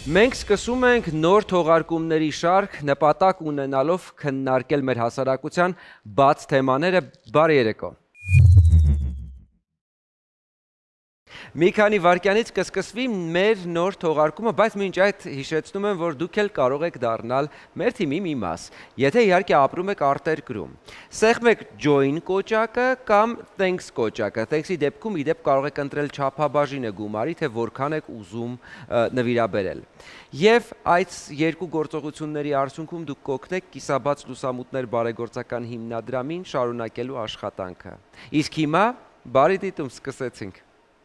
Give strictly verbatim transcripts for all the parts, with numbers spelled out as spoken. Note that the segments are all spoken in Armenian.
Մենք սկսում ենք նոր թողարկումների շարք նպատակ ունենալով քննարկել մեր հասարակության բաց թեմաները։ Բարի երեկո։ Մի քանի վայրկյանից կսկսվի մեր նոր թողարկումը, բայց մինչ այդ հիշեցնում եմ, որ դուք էլ կարող եք դառնալ մեր թիմի մի մաս, եթե իհարկե ապրում եք արտերկրում։ Սեղմեք եք join կոճակը կամ thanks կոճակը։ Thanks-ի դեպքում ի դեպ կարող եք ընտրել չափաբաժինը գումարի, թե որքան եք ուզում նվիրաբերել։ Եվ այդ երկու գործողությունների արդյունքում դուք կօգնեք կիսաբաց լուսամուտներ բարեգործական հիմնադրամին շարունակելու աշխատանքը։ Իսկ հիմա բարի դիտում, սկսեցինք։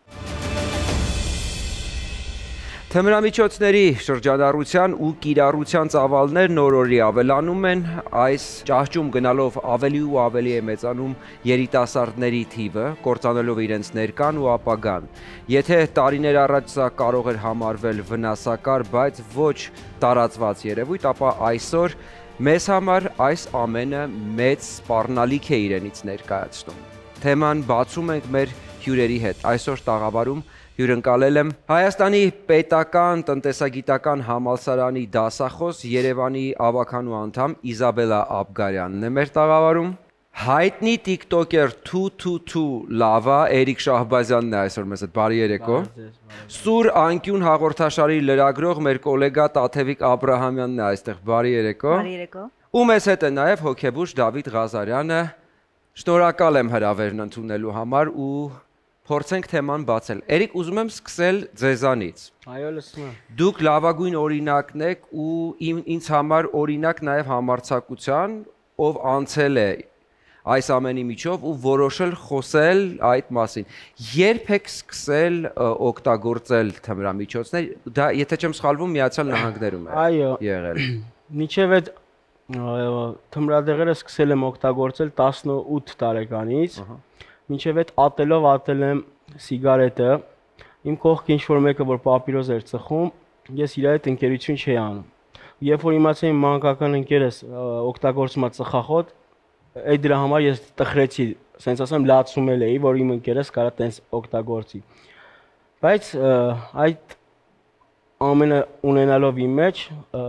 Թմրամիջոցների շրջանառության ու կիրառության ծավալներն օր-օրի ավելանում են, այս ճահճում գնալով ավելի ու ավելի է մեծանում երիտասարդների թիվը, կործանելով իրենց ներկան ու ապագան։ Եթե տարիներ առաջ սա կարող էր համարվել վնասակար, բայց ոչ տարածված երևույթ, ապա այսօր մեզ համար այս ամենը մեծ սպառնալիք է իրենից ներկայացնում։ Թեման բացում ենք մեր հյուրերի հետ։ Այսօր տաղավարում հյուրընկալել եմ Հայաստանի պետական տնտեսագիտական համալսարանի դասախոս, Երևանի ավագանու անդամ Իզաբելլա Աբգարյանն է մեր տաղավարում։ Հայտնի տիկտոկեր two two two լավա Էրիկ Շահբազյանն է այսօր մեզ հետ։ Բարի երեկո։ Սուր անկյուն հաղորդաշարի լրագրող մեր գոլեգա Տաթևիկ Աբրահամյանն է այստեղ։ Բարի երեկո։ Բարի երեկո։ Ու մեզ հետ է նաև հոգեբույժ Դավիթ Ղազարյանը։ Շնորհակալ եմ հրավերն ընդունելու համար ու փորձենք թեման բացել։ Էրիկ, ուզում եմ սկսել ձեզանից։ Այո, լսում եմ։ Դուք լավագույն օրինակն եք ու ինձ համար օրինակ նաև համարձակության, ով անցել է այս ամենի միջով ու որոշել խոսել այդ մասին։ Երբ եք սկսել օգտագործել թմրամիջոցներ, դա եթե չեմ սխալվում Միացյալ Նահանգներում է եղել։ Մինչև այդ թմրադեղերը սկսել եմ օգտագործել տասնութ տարեկանից։ Մինչև այդ ատելով ատել եմ սիգարետը, իմ կողքը ինչ-որ մեկը, որ պապիրոզ էր ծխում, ես իր հետ ընկերություն չէի անում։ Երբ որ իմացա իմ մանկական ընկերս օգտագործում է ծխախոտ, այդ դրա համար ես տխրեցի, սենց ասեմ լացումել էի, որ իմ ընկերս կարա տենց օգտագործի։ Բայց այդ ամենը ունենալով իմ մեջ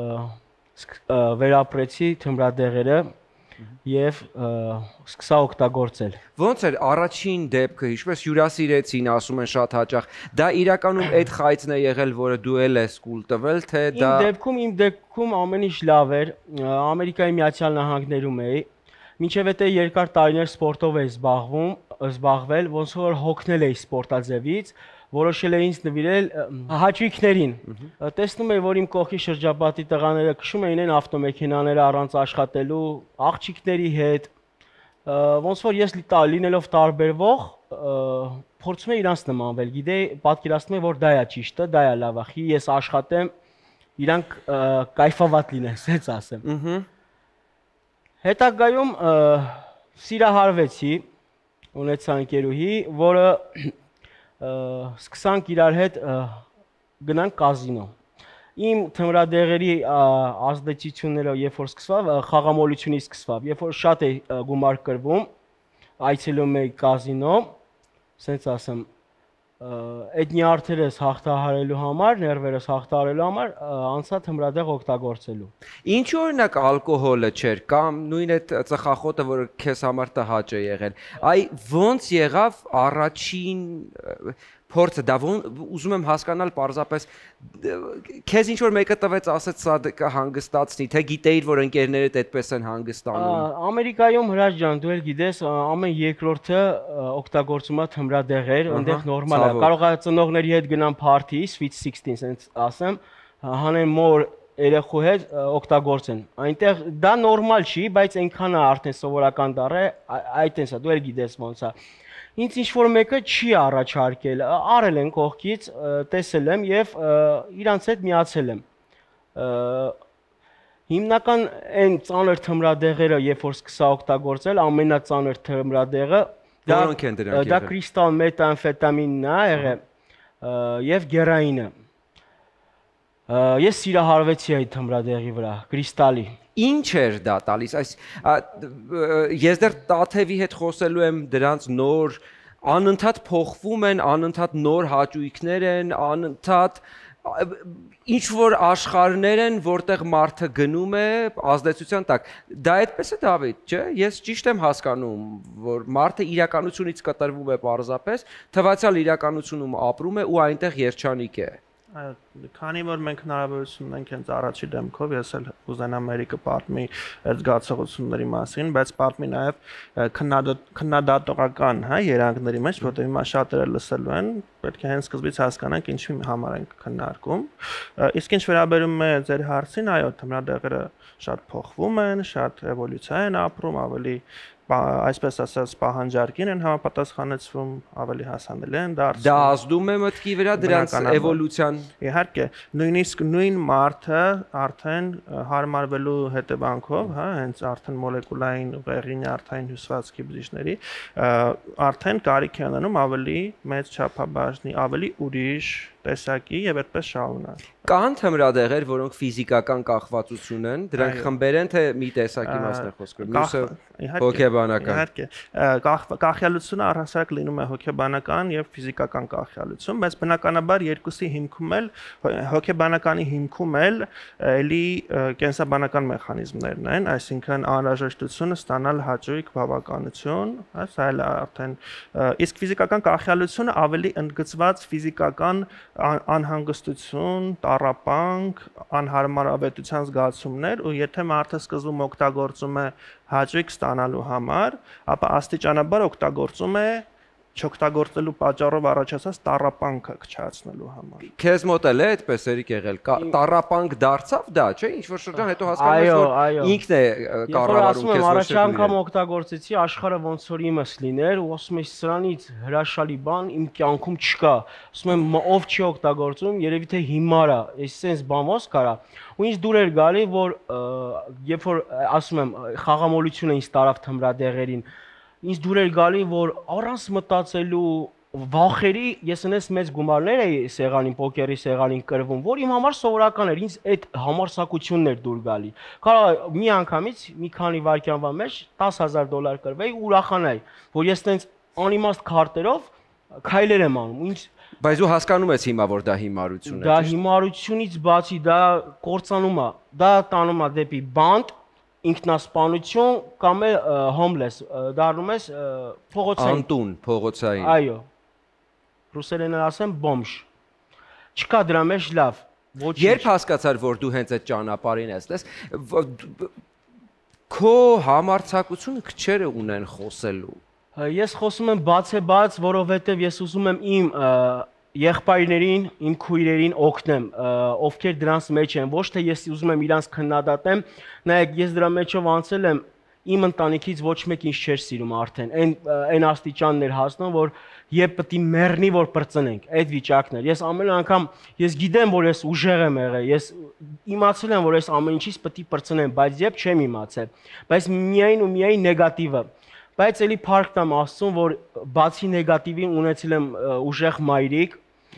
վերապրեցի թմրադեղերը և սկսա օգտագործել։ Ոնց էր առաջին դեպքը, ինչպես հյուրասիրեցին, ասում են շատ հաճախ, դա իրականում այդ խայծն է եղել, որը դու էլ ես կուլ տվել, թե դա… Իմ դեպքում, իմ դեպքում ամեն ինչ լավ էր, Ամերիկայի Միացյալ Նահանգներում էի, մինչև էդ երկար տարիներ սպորտով էի զբաղվել, ոնց որ հոգնել էի սպորտաձևից, որոշել էի ինձ նվիրել հաճույքներին։ Տեսնում էի, որ իմ կողքի շրջապատի տղաները քշում էին այն ավտոմեքենաները առանց աշխատելու, աղջիկների հետ, ոնց որ ես լինելով տարբերվող, փորձում էի իրանց նմանվել, գիտեի, պատկերացնում էի, որ դա է ճիշտը, դա է լավը, խի ես աշխատեմ, իրանք կայֆավատ լինեն, սենց ասեմ։ Հետագայում սիրահարվեցի, ունեցա ընկերուհի, որը սկսանք իրար հետ գնանք կազինո։ Իմ թմրադեղերի ազդեցությունները, երբ որ սկսվավ, խաղամոլությունից սկսվավ, երբ որ շատ է գումար կրվում, այցելում էի կազինո, սենց ասեմ, այդ նյարդերս հաղթահարելու համար, ներվերս հաղթահարելու համար, անցա թմրադեղ օգտագործելու։ Ինչու օրինակ ալկոհոլը չէր, կամ նույն այդ ծխախոտը, որը քեզ համար տհաճ է եղել, այ ոնց եղավ առաջին փորձը, դա ուզում եմ հասկանալ պարզապես, քեզ ինչ-որ մեկը տվեց, ասեց սա կհանգստացնի, թե գիտեիր, որ ընկերներդ այդպես են հանգստանում։ Ամերիկայում Հրաչ ջան, դու էլ գիտես, ամեն երկրորդը օգտագործում է թմրադեղեր, այնտեղ նորմալ է։ Կարող է ծնողների հետ գնան party, sweet sixteen, սենց ասեմ, հանեն մոր երեխու հետ օգտագործեն։ Այնտեղ դա նորմալ չի, բայց այնքան է արդեն սովորական դառը, այդտենց է, դու էլ գիտես ոնց է։ Ինձ ինչ-որ մեկը չի առաջարկել, արել են կողքից, տեսել եմ և իրանց հետ միացել եմ։ Հիմնական այն ծանր թմրադեղերը, երբ որ սկսա օգտագործել, ամենածանր թմրադեղը, դա կրիստալ մետամֆետամինն է եղել և գերայինը։ Ես սիրահարվեցի այդ թմրադեղի վրա, կրիստալի։ Ինչ էր դա տալիս, ես դեռ Տաթևի հետ խոսելու եմ դրանց նոր, անընդհատ փոխվում են, անընդհատ նոր հաճույքներ են, անընդհատ ինչ որ աշխարհներ են, որտեղ մարդը գնում է ազդեցության տակ։ Դա այդպես է, Դավիթ, չէ՞։ Ես ճիշտ եմ հասկանում, որ մարդը իրականությունից կտրվում է պարզապես, թվացial իրականությունում ապրում է ու այնտեղ երջանիկ է։ Այո, քանի որ մենք հնարավորություն ունենք հենց առաջի դեմքով, ես էլ կուզենամ Ամերիկը պատմի այդ զգացողությունների մասին, բայց պատմի նաև քննադատողական, հա, երանգների մեջ, որտեղ հիմա շատերը լսելու են, պետք է հենց սկզբից հասկանանք ինչի համար ենք քննարկում։ Իսկ ինչ վերաբերում է ձեր հարցին, այո, թմրադեղերը շատ փոխվում են, շատ էվոլյուցիա են ապրում, ավելի այսպես ասած պահանջարկին են համապատասխանեցվում, ավելի հասանելի են դարձնում։ Դա ազդում է մտքի վրա դրանց էվոլյուցիան։ Իհարկե, նույնիսկ նույն մարդը արդեն հարմարվելու հետևանքով, հա, հենց արդեն մոլեկուլային ուղեղի նյարդային հյուսվածքի բջիջների, արդեն կարիք է ունենում ավելի մեծ չափաբաժնի, ավելի ուրիշ տեսակի եւ այդպես շարունակ։ Կան թմրադեղեր, որոնք ֆիզիկական կախվածություն են, դրանք խմբեր են թե մի տեսակի մասն է խոսքը։ Մյուսը հոգեբանական։ Իհարկե, կախյալությունը առհասարակ լինում է հոգեբանական եւ ֆիզիկական կախյալություն, բայց բնականաբար երկուսի հիմքում էլ հոգեբանականի հիմքում էլ էլի կենսաբանական մեխանիզմներն են, այսինքն անհրաժեշտությունը ստանալ հաճույք, բավականություն, հա, սա էլ արդեն իսկ ֆիզիկական կախյալությունը ավելի ընդգծված ֆիզիկական անհանգստություն, տառապանք, անհարմարավետության զգացումներ ու եթե մարդը սկզբում օգտագործում է հաճույք ստանալու համար, ապա աստիճանաբար օգտագործում է չօգտագործելու պատճառով առաջացած տառապանքը քչացնելու համար։ Քեզ մոտ էլ է այդպես երիկ եղել։ Տառապանք դարձավ դա, չէ՞, ինչ որ շրջան հետո հասկանում ես, որ ինքն է կառավարում քեզ ոչ թե։ Առաջ անգամ օգտագործեցի, աշխարհը ոնց որ իմս լիներ ու ասում եմ սրանից հրաշալի բան իմ կյանքում չկա։ Ասում եմ ով չի օգտագործում, երևի թե հիմար է, այս sense բան ոնց կարա։ Ու ինձ դուր էր գալի, որ երբ որ ասում եմ խաղամոլությունը ինձ տարավ թմրադեղերին, ինձ դուր էր գալի, որ առանց մտածելու վախերի ես այնպես մեծ գումարներ էի սեղանին, պոկերի սեղանին կրվում, որ իմ համար սովորական էր, ինձ այդ համարձակությունն էր դուր գալի։ Կարող մի անգամից մի քանի վայրկյանվա մեջ տասը հազար դոլար կրվեի ու ուրախանայի, որ ես տենց անիմաստ քարտերով քայլեր եմ անում։ Ինձ Բայց դու հասկանում ես հիմա, որ դա հիմարություն է։ Դա հիմարությունից բացի դա կործանում է, դա տանում է դեպի բանտ, ինքնասպանություն կամ է homeless, դառնում ես փողոցային։ Անտուն, փողոցային։ Այո։ Ռուսերենը ասեմ բոմժ։ Չկա դրա մեջ լավ։ Երբ հասկացար, որ դու հենց այդ ճանապարհին ես, տես քո համարձակությունը քչերը ունեն խոսելու։ Ես խոսում եմ բացեբաց, որովհետև ես ուզում եմ իմ եղբայրներին, իմ քույրերին օգնեմ, ովքեր դրանց մեջ են, ոչ թե ես ուզում եմ իրանց քննադատեմ, նայեք, ես դրա մեջով անցել եմ, իմ ընտանիքից ոչ մեկ ինձ չէր սիրում արդեն, այն այն աստիճանն էր հասնում, որ երբ պետք է մեռնի, որ պրծնենք, այդ վիճակն էր։ Ես ամեն անգամ, ես գիտեմ, որ ես ուժեղ եմ եղել, ես իմացել եմ, որ ես ամեն ինչից պետք է պրծնեմ, բայց երբ չեմ իմացել, բայց միայն ու միայն նեգատիվը։ Բայց էլի փառք տամ Աստծուն, որ բացի նեգատիվին ունեցել եմ ուժեղ մայրիկ,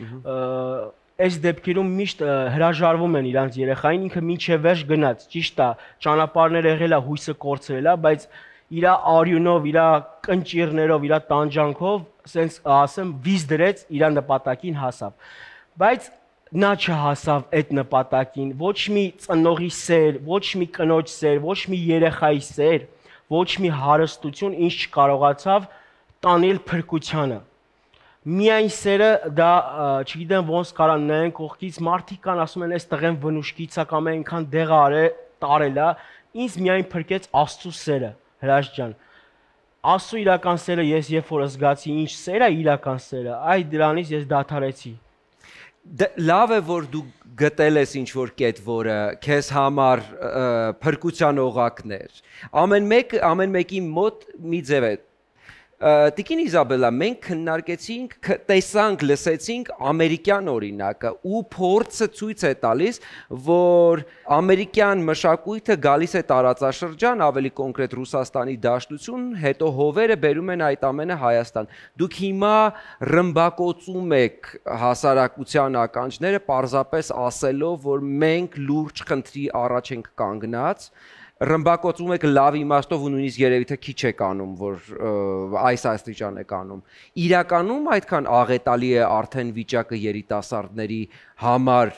այս դեպքերում միշտ հրաժարվում են իրանց երեխային, ինքը մինչև վերջ գնաց, ճիշտ է, ճանապարհներ եղել է, հույսը կորցրել է, բայց իր արյունով, իր կնճիռներով, իր տանջանքով, ասենց ասեմ, վիզ դրեց, իր նպատակին հասավ։ Բայց նա չհասավ այդ նպատակին, ոչ մի ծնողի սեր, ոչ մի կնոջ սեր, ոչ մի երեխայի սեր, ոչ մի հարստություն ինչ չկարողացավ տանել փրկությանը։ Միայն սերը դա, չգիտեմ ոնց կարա նայեն կողքից, մարդիկ կան ասում են, այս տղեն վնուշկից է կամ այնքան դեղ արել, տարել է, ինձ միայն փրկեց Աստծո սերը, Հրաշ ջան։ Աստծո իրական սերը ես երբ որ զգացի, ինչ սեր է իրական սերը, այ դրանից ես դադարեցի։ Լավ է, որ դու գտել ես ինչ-որ կետ, որը քեզ համար փրկության օղակներ։ Ամեն մեկ, ամեն մեկի մոտ մի ձև է։ Տիկին Իզաբելա, մենք քննարկեցինք, տեսանք, լսեցինք ամերիկյան օրինակը ու փորձը ցույց է տալիս, որ ամերիկյան մշակույթը գալիս է տարածաշրջան, ավելի կոնկրետ Ռուսաստանի դաշտություն, հետո հովերը բերում են այդ ամենը Հայաստան։ Դուք հիմա ռմբակոծում եք հասարակության ականջները, պարզապես ասելով, որ մենք լուրջ խնդրի առաջ ենք կանգնած, ռմբակոծում եք լավ իմաստով ու նույնիսկ երևի թե քիչ եք անում, որ այս աստիճան եք անում։ Իրականում այդքան աղետալի է արդեն վիճակը երիտասարդների համար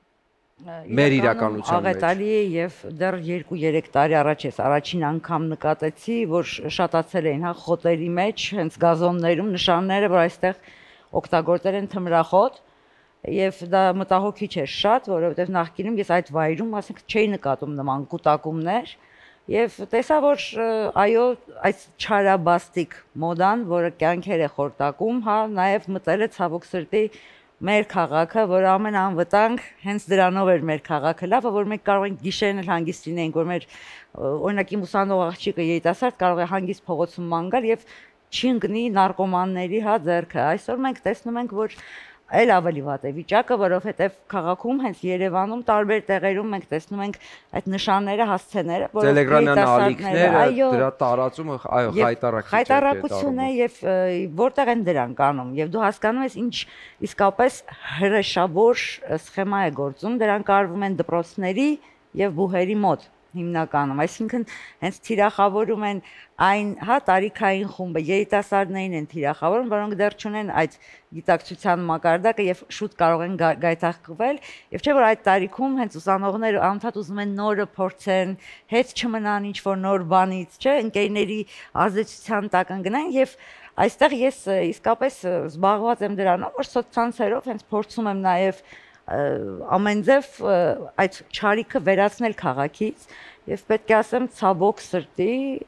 մեր իրականության մեջ։ Աղետալի է եւ դեռ երկու երեք տարի առաջ ես առաջին անգամ նկատեցի, որ շատացել էին հա խոտերի մեջ, հենց գազոններում նշանները, որ այստեղ օգտագործել են թմրախոտ եւ դա մտահոգիչ է շատ, որովհետեւ նախկինում ես այդ վայրում, ասենք, չէի նկատում նման կուտակումներ եւ տեսա, որ այո, այս չարաբաստիկ մոդան, որը կյանքեր է խորտակում, հա, նաեւ մտել է ցավոք սրտի մեր քաղաքը, որ ամեն անվտանգ հենց դրանով էր մեր քաղաքը լավը, որ մենք կարող ենք գիշերն էլ հանգիստ լինենք, որ մեր օրինակ իմ ուսանող աղջիկը երիտասարդ կարող է հանգիստ փողոցում ման գալ եւ չի ընկնի նարկոմանների հա ձեռքը։ Այսօր մենք տեսնում ենք, որ այլ ավելի վատ է վիճակը, որովհետև քաղաքում հենց Երևանում տարբեր տեղերում մենք տեսնում ենք այդ նշանները, հասցեները, որոնք Տելեգրամյան ալիքները, դրա տարածումը, այո, հայտարարություն հայտարարություն է եւ որտեղ են դրանք անում եւ դու հասկանում ես ինչ իսկապես հրեշավոր սխեմա է գործում, դրանք արվում են դպրոցների եւ բուհերի մոտ հիմնականում, այսինքն հենց թիրախավորում են այն, հա, տարիքային խումբը, երիտասարդներին են թիրախավորում, որոնք դեռ չունեն այդ գիտակցության մակարդակը եւ շուտ կարող են գայթակղվել, եւ չէ՞ որ այդ տարիքում հենց ուսանողները անընդհատ ուզում են նորը փորձեն, հետ չմնան ինչ որ նոր բանից, չէ՞, ընկերների ազդեցության տակ ընկնեն եւ այստեղ ես իսկապես զբաղված եմ դրանով, որ սոցցանցերով հենց փորձում եմ նաեւ ամեն ձև այդ չարիքը վերացնել քաղաքից եւ պետք է ասեմ ցավոք սրտի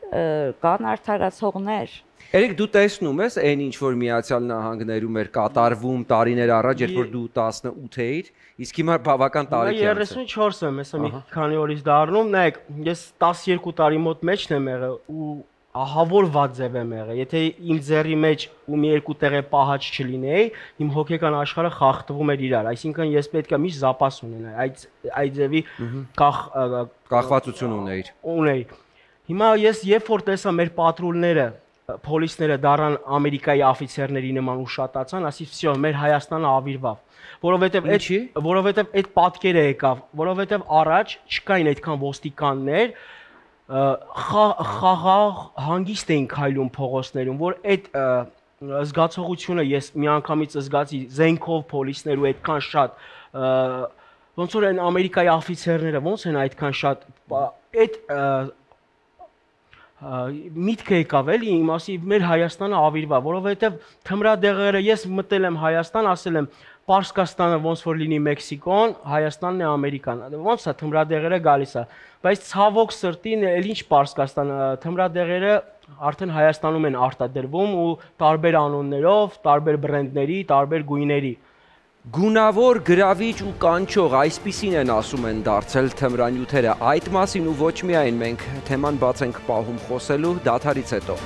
կան արդարացողներ։ Երեք դու տեսնում ես այն ինչ որ Միացյալ Նահանգներում էր կատարվում տարիներ առաջ, երբ որ դու տասնութ էիր, իսկ հիմա բավական տարիք է։ երեսունչորս եմ, հեսա մի քանի օրից դառնում, նայեք, ես տասներկու տարի մոտ մեջն եմ եղել ու ահավորված ձև եմ եղել, եթե իմ ձեռի մեջ ու մի երկու տեղը պահած չլինեի, իմ հոգեկան աշխարհը խախտվում էր իրար, այսինքն ես պետք է միշտ զապաս ունենայի, այդ այդ ձևի կախ կախվածություն ունեիր։ Ունեի։ Հիմա ես երբ որ տեսա մեր պատրուլները, պոլիսները դառան Ամերիկայի աֆիցերների նման ու շատացան, ասի վсё, մեր Հայաստանը ավիրվավ, որովհետև այդ որովհետև այդ պատկերը եկավ, որովհետև առաջ չկային այդքան ոստիկաններ, խաղաղ հանգիստ էին քայլում փողոցներում, որ այդ զգացողությունը ես միանգամից զգացի զենքով պոլիսներու այդքան շատ, ոնց որ այն Ամերիկայի աֆիցերները ոնց են այդքան շատ, այդ միտքը եկավ էլի իմ ասի մեր Հայաստանը ավիրվա, որովհետև թմրադեղերը ես մտել եմ Հայաստան, ասել եմ Պարսկաստանը ոնց որ լինի Մեքսիկոն, Հայաստանն է Ամերիկան, ոնց է թմրադեղերը գալիս է, բայց ցավոք սրտին էլ ինչ Պարսկաստան, թմրադեղերը արդեն Հայաստանում են արտադրվում ու տարբեր անուններով, տարբեր բրենդների, տարբեր գույների։ Գունավոր, գրավիչ ու կանչող, այսպիսին են ասում են դարձել թմրանյութերը, այդ մասին ու ոչ միայն մենք թեման բաց ենք պահում խոսելու դադարից հետո։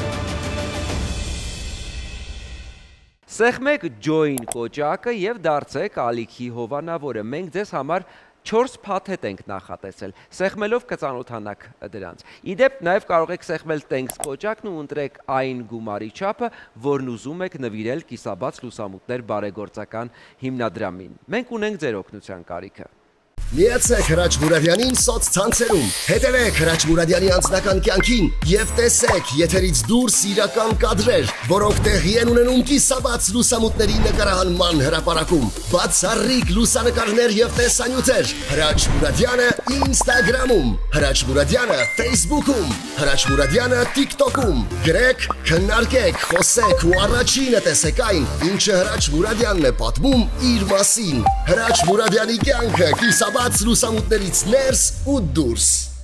Սեղմեք ջոին կոճակը եւ դարձեք ալիքի հովանավորը, մենք ձեզ համար չորս փաթեթ ենք նախատեսել, սեղմելով կծանոթանաք դրանց։ Իդեպ նաև կարող եք սեղմել տենքս կոճակն ու ընտրեք այն գումարի չափը, որն ուզում եք նվիրել կիսաբաց լուսամուտներ բարեգործական հիմնադրամին։ Մենք ունենք ձեր օգնության կարիքը։ Միացեք Հրաչ Մուրադյանին սոցցանցերում, հետևեք Հրաչ Մուրադյանի անձնական կյանքին եւ տեսեք եթերից դուրս իրական կադրեր, որոնք տեղի են ունենում կիսաբաց լուսամուտների նկարահանման հրապարակում, բացառիկ լուսանկարներ եւ տեսանյութեր։ Հրաչ Մուրադյանը Instagram-ում, Հրաչ Մուրադյանը Facebook-ում, Հրաչ Մուրադյանը TikTok-ում։ Գրեք, քննարկեք, խոսեք ու առաջինը տեսեք այն, ինչը Հրաչ Մուրադյանն է պատմում իր մասին։ Հրաչ Մուրադյանի կյանքը կիսաբաց լուսամուտներից ներս ու դուրս։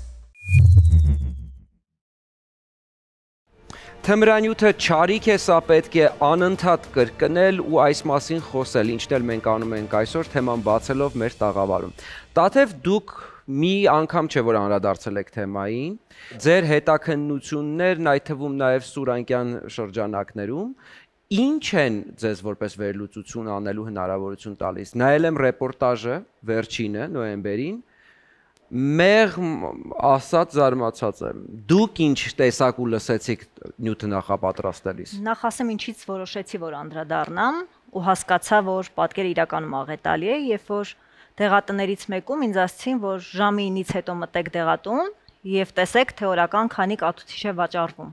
Թմրանյութը չարիք է, սա պետք է անընդհատ կրկնել ու այս մասին խոսել, ինչն էլ մենք անում ենք այսօր թեման բացելով մեր տաղավարում։ Տաթև դուք մի անգամ չէ որ անդրադարձել եք թեմային, ձեր հետաքննություններն, այդ թվում նաև Սուրանկյան շրջանակներում, ինչ են ձեզ որպես վերլուծություն անելու հնարավորություն տալիս։ Նայել եմ ռեպորտաժը վերջինը նոյեմբերին, մեղմ ասած զարմացած եմ։ Դուք ինչ տեսակ ու լսեցիք նյութը նախապատրաստելիս։ Նախ ասեմ ինչից որոշեցի որ անդրադառնամ ու հասկացա որ պատկերը իրականում աղետալի է, երբ որ դեղատներից մեկում ինձ ասացին որ ժամի ինից հետո մտեք դեղատուն եւ տեսեք թե օրական քանի կաթուցիչ է վաճառվում։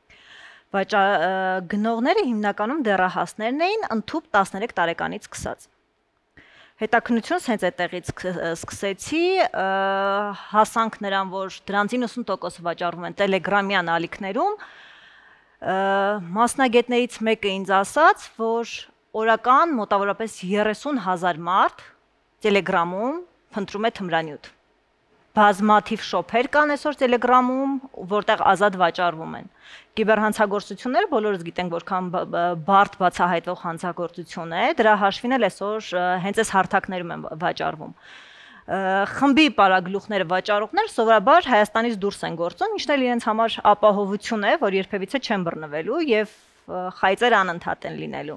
Գնողները հիմնականում դեռահասներն էին, ընդհուպ տասներեք տարեկանից սկսած։ Հետաքննությունս հենց այդտեղից սկսեցի, հասանք նրան, որ դրանց իննսուն տոկոսը վաճառվում են տելեգրամյան ալիքներում, մասնագետներից մեկը ինձ ասաց, որ օրական մոտավորապես երեսուն հազար մարդ տելեգրամում փնտրում է թմրանյութ։ Բազմաթիվ շոփեր կան այսօր տելեգրամում, որտեղ ազատ վաճառվում են։ Կիբերհանցագործությունները բոլորս գիտենք, որքան բարդ բացահայտվող հանցագործություն է, դրա հաշվին էլ այսօր հենց այս հարթակներում են վաճառվում։ Խմբի պարագլուխները վաճառողներ սովորաբար Հայաստանից դուրս են գործում, ինչն էլ իրենց համար ապահովություն է, որ երբևիցե չեն բռնվելու եւ խայծեր անընդհատ են լինելու։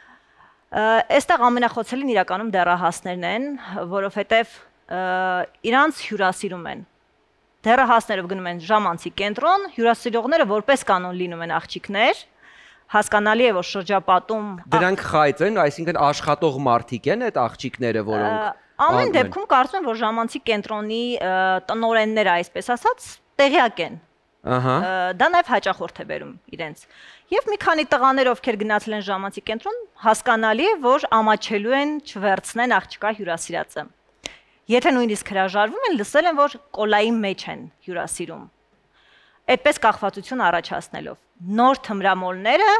Այստեղ ամենախոցելին իրականում դեռահասներն են, որովհետեւ իրանց հյուրասիրում են։ Դեռահասները գնում են ժամանցի կենտրոն, հյուրասիրողները որպես կանոն լինում են աղջիկներ, հասկանալի է, որ շրջապատում Դրանք խայծ են, այսինքն աշխատող մարդիկ են այդ աղջիկները, որոնք ամեն դեպքում կարծում եմ, որ ժամանցի կենտրոնի տնօրենները, այսպես ասած, տեղյակ են։ Դա նաև հաճախորդ է բերում իրենց։ Եվ մի քանի տղաներ, ովքեր գնացել են ժամանցի կենտրոն, հասկանալի է, որ ամաչելու են չվերցնեն աղջկա հյուրասիրածը։ Եթե նույնիսկ հրաժարվում են, լսել են, որ կոլայի մեջ են հյուրասիրում։ Այդպես կախվածություն առաջացնելով։ Նոր թմրամոլները